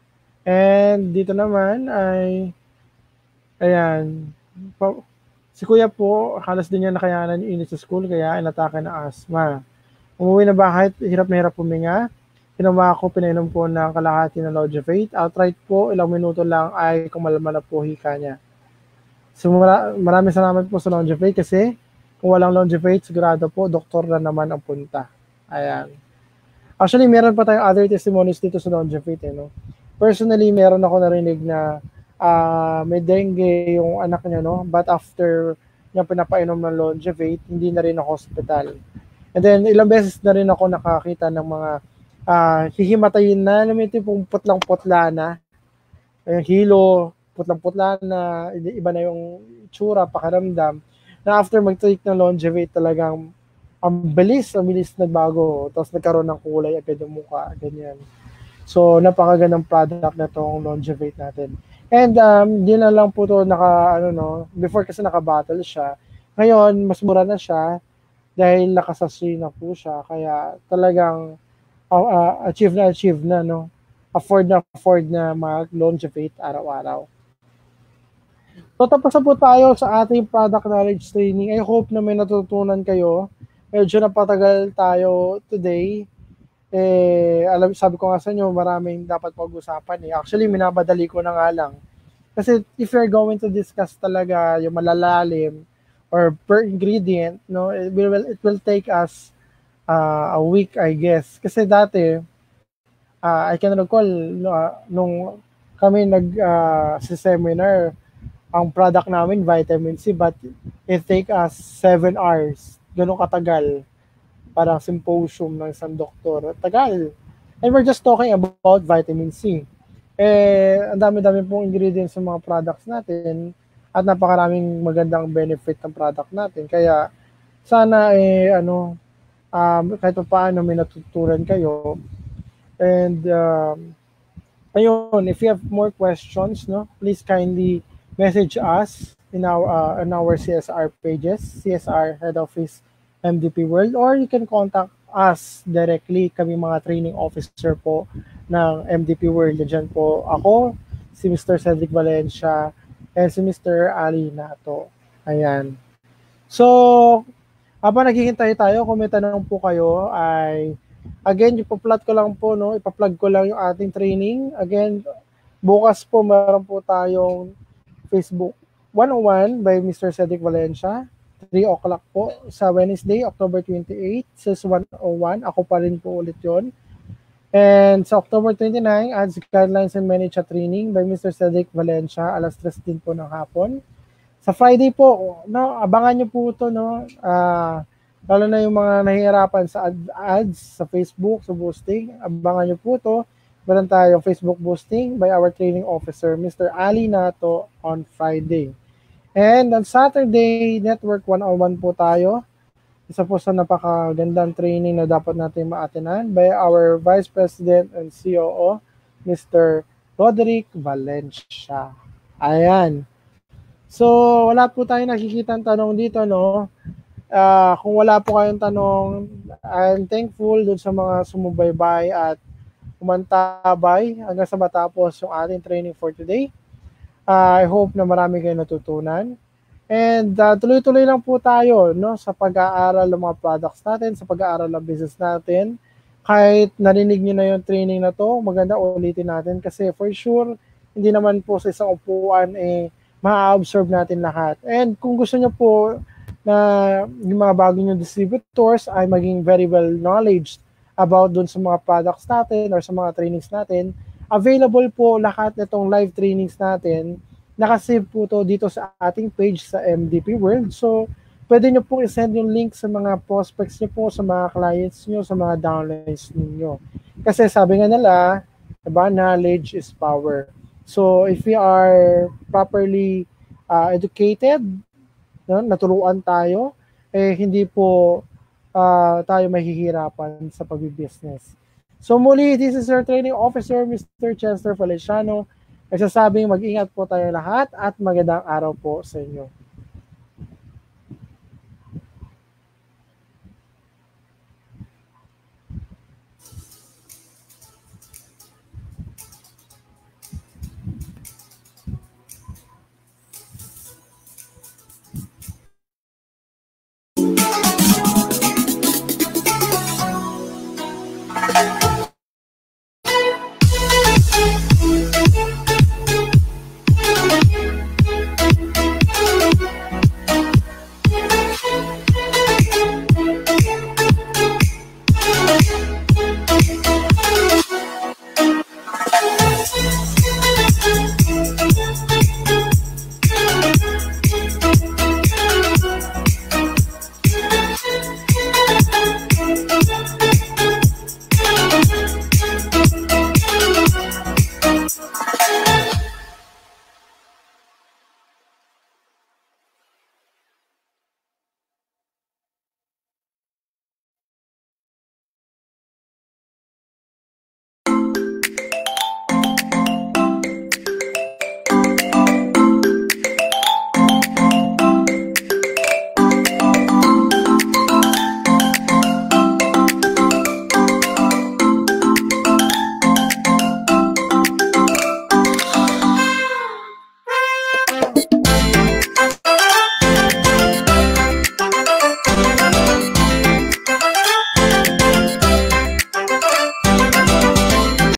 And dito naman ay, ayan, pa, si kuya po, halos din niya nakayanan yung init sa school kaya inatake ng asthma. Umuwi na bahay, hirap na hirap puminga. Ginawa ko, pinainom po ng kalahati ng longevate. Outright po, ilang minuto lang ay kumalma na po hika niya. So mara, maraming salamat po sa longevate kasi kung walang longevate, sigurado po, doktor na naman ang punta. Ayan. Actually, meron pa tayong other testimonies dito sa longevate. Eh, no? Personally, meron ako narinig na uh, may dengue yung anak niya, no? But after niya pinapainom ng longevate, hindi na rin ako hospital. And then, ilang beses na rin ako nakakita ng mga uh, hihimatayin na, alam mo ito yung putlang-putla na, yung hilo, putlang-putla na, iba na yung tsura, pakiramdam, na after mag-take ng longevate talagang ang bilis, ang bilis nagbago, tapos nagkaroon ng kulay agad yung mukha, ganyan. So, napakagandang product na itong longevate natin. And um, di na lang po ito naka, ano no, before kasi naka-bottle siya. Ngayon, mas mura na siya dahil nakasasay na po siya. Kaya talagang uh, uh, achieve na achieve na, no? Afford na afford na mag-longevate araw-araw. So, tapos na po tayo sa ating product knowledge training. I hope na may natutunan kayo. Medyo napatagal tayo today. Eh, alam, sabi ko nga sa inyo, maraming dapat pag-usapan eh. Actually, minabadali ko na nga lang. Kasi if you're going to discuss talaga yung malalalim or per ingredient, no, it will, it will take us uh, a week, I guess. Kasi dati, uh, I can recall, uh, nung kami nag-seminar, uh, ang product namin, vitamin C, but it take us seven hours. Ganun katagal. Parang symposium ng isang doktor. Tagal. And we're just talking about vitamin C. Eh, ang dami-dami pong ingredients sa mga products natin at napakaraming magandang benefit ng product natin. Kaya, sana eh, ano, um, kahit pa paano may natutunan kayo. And, um, ayun, if you have more questions, no, please kindly message us in our uh, in our C S R pages, C S R Head Office M D P World, or you can contact us directly. Kami mga training officer po ng M D P World. Diyan po ako, si Mister Cedric Valencia, and si Mister Ali Nato. Ayan. So, habang naghihintay tayo, kung may tanong po kayo, ay again, ipa-plug ko lang po, no? Ipa-plug ko lang yung ating training. Again, bukas po meron po tayong Facebook one oh one by Mister Cedric Valencia. three o'clock po sa Wednesday, October twenty-eighth, says one oh one. Ako pa rin po ulit yon. And sa October twenty-ninth, Ads, Guidelines and Management Training by Mister Cedric Valencia, alas tres din po ng hapon. Sa Friday po, no, abangan nyo po ito, no? Uh, lalo na yung mga nahihirapan sa ad- ads sa Facebook, sa boosting, abangan nyo po ito. Meron tayong Facebook boosting by our training officer, Mister Ali Nato, on Friday. And on Saturday, Network one oh one po tayo. Isa po sa napakagandang training na dapat natin maatinan by our Vice President and C O O, Mister Roderick Valencia. Ayan. So, wala po tayong nakikitang tanong dito, no? Uh, kung wala po kayong tanong, I'm thankful dun sa mga sumubaybay at umantabay hanggang sa matapos yung ating training for today. Uh, I hope na marami kayong natutunan. And uh, tuloy-tuloy lang po tayo, no, sa pag-aaral ng mga products natin, sa pag-aaral ng business natin. Kahit narinig niyo na yung training na to, maganda ulitin natin kasi for sure, hindi naman po sa isang upuan eh ma-absorb natin lahat. And kung gusto niyo po na yung mga bago yung distributors ay maging very well knowledge about dun sa mga products natin or sa mga trainings natin, available po lahat nitong live trainings natin. Nakasave po to dito sa ating page sa M D P World. So, pwede nyo pong isend yung link sa mga prospects nyo po, sa mga clients nyo, sa mga downlines ninyo. Kasi sabi nga nila, diba, knowledge is power. So, if we are properly uh, educated, no, naturuan tayo, eh hindi po uh, tayo mahihirapan sa pag-business. So muli, this is your training officer, Mister Chester Feliciano. Nagsasabing mag-ingat po tayo lahat at magandang araw po sa inyo.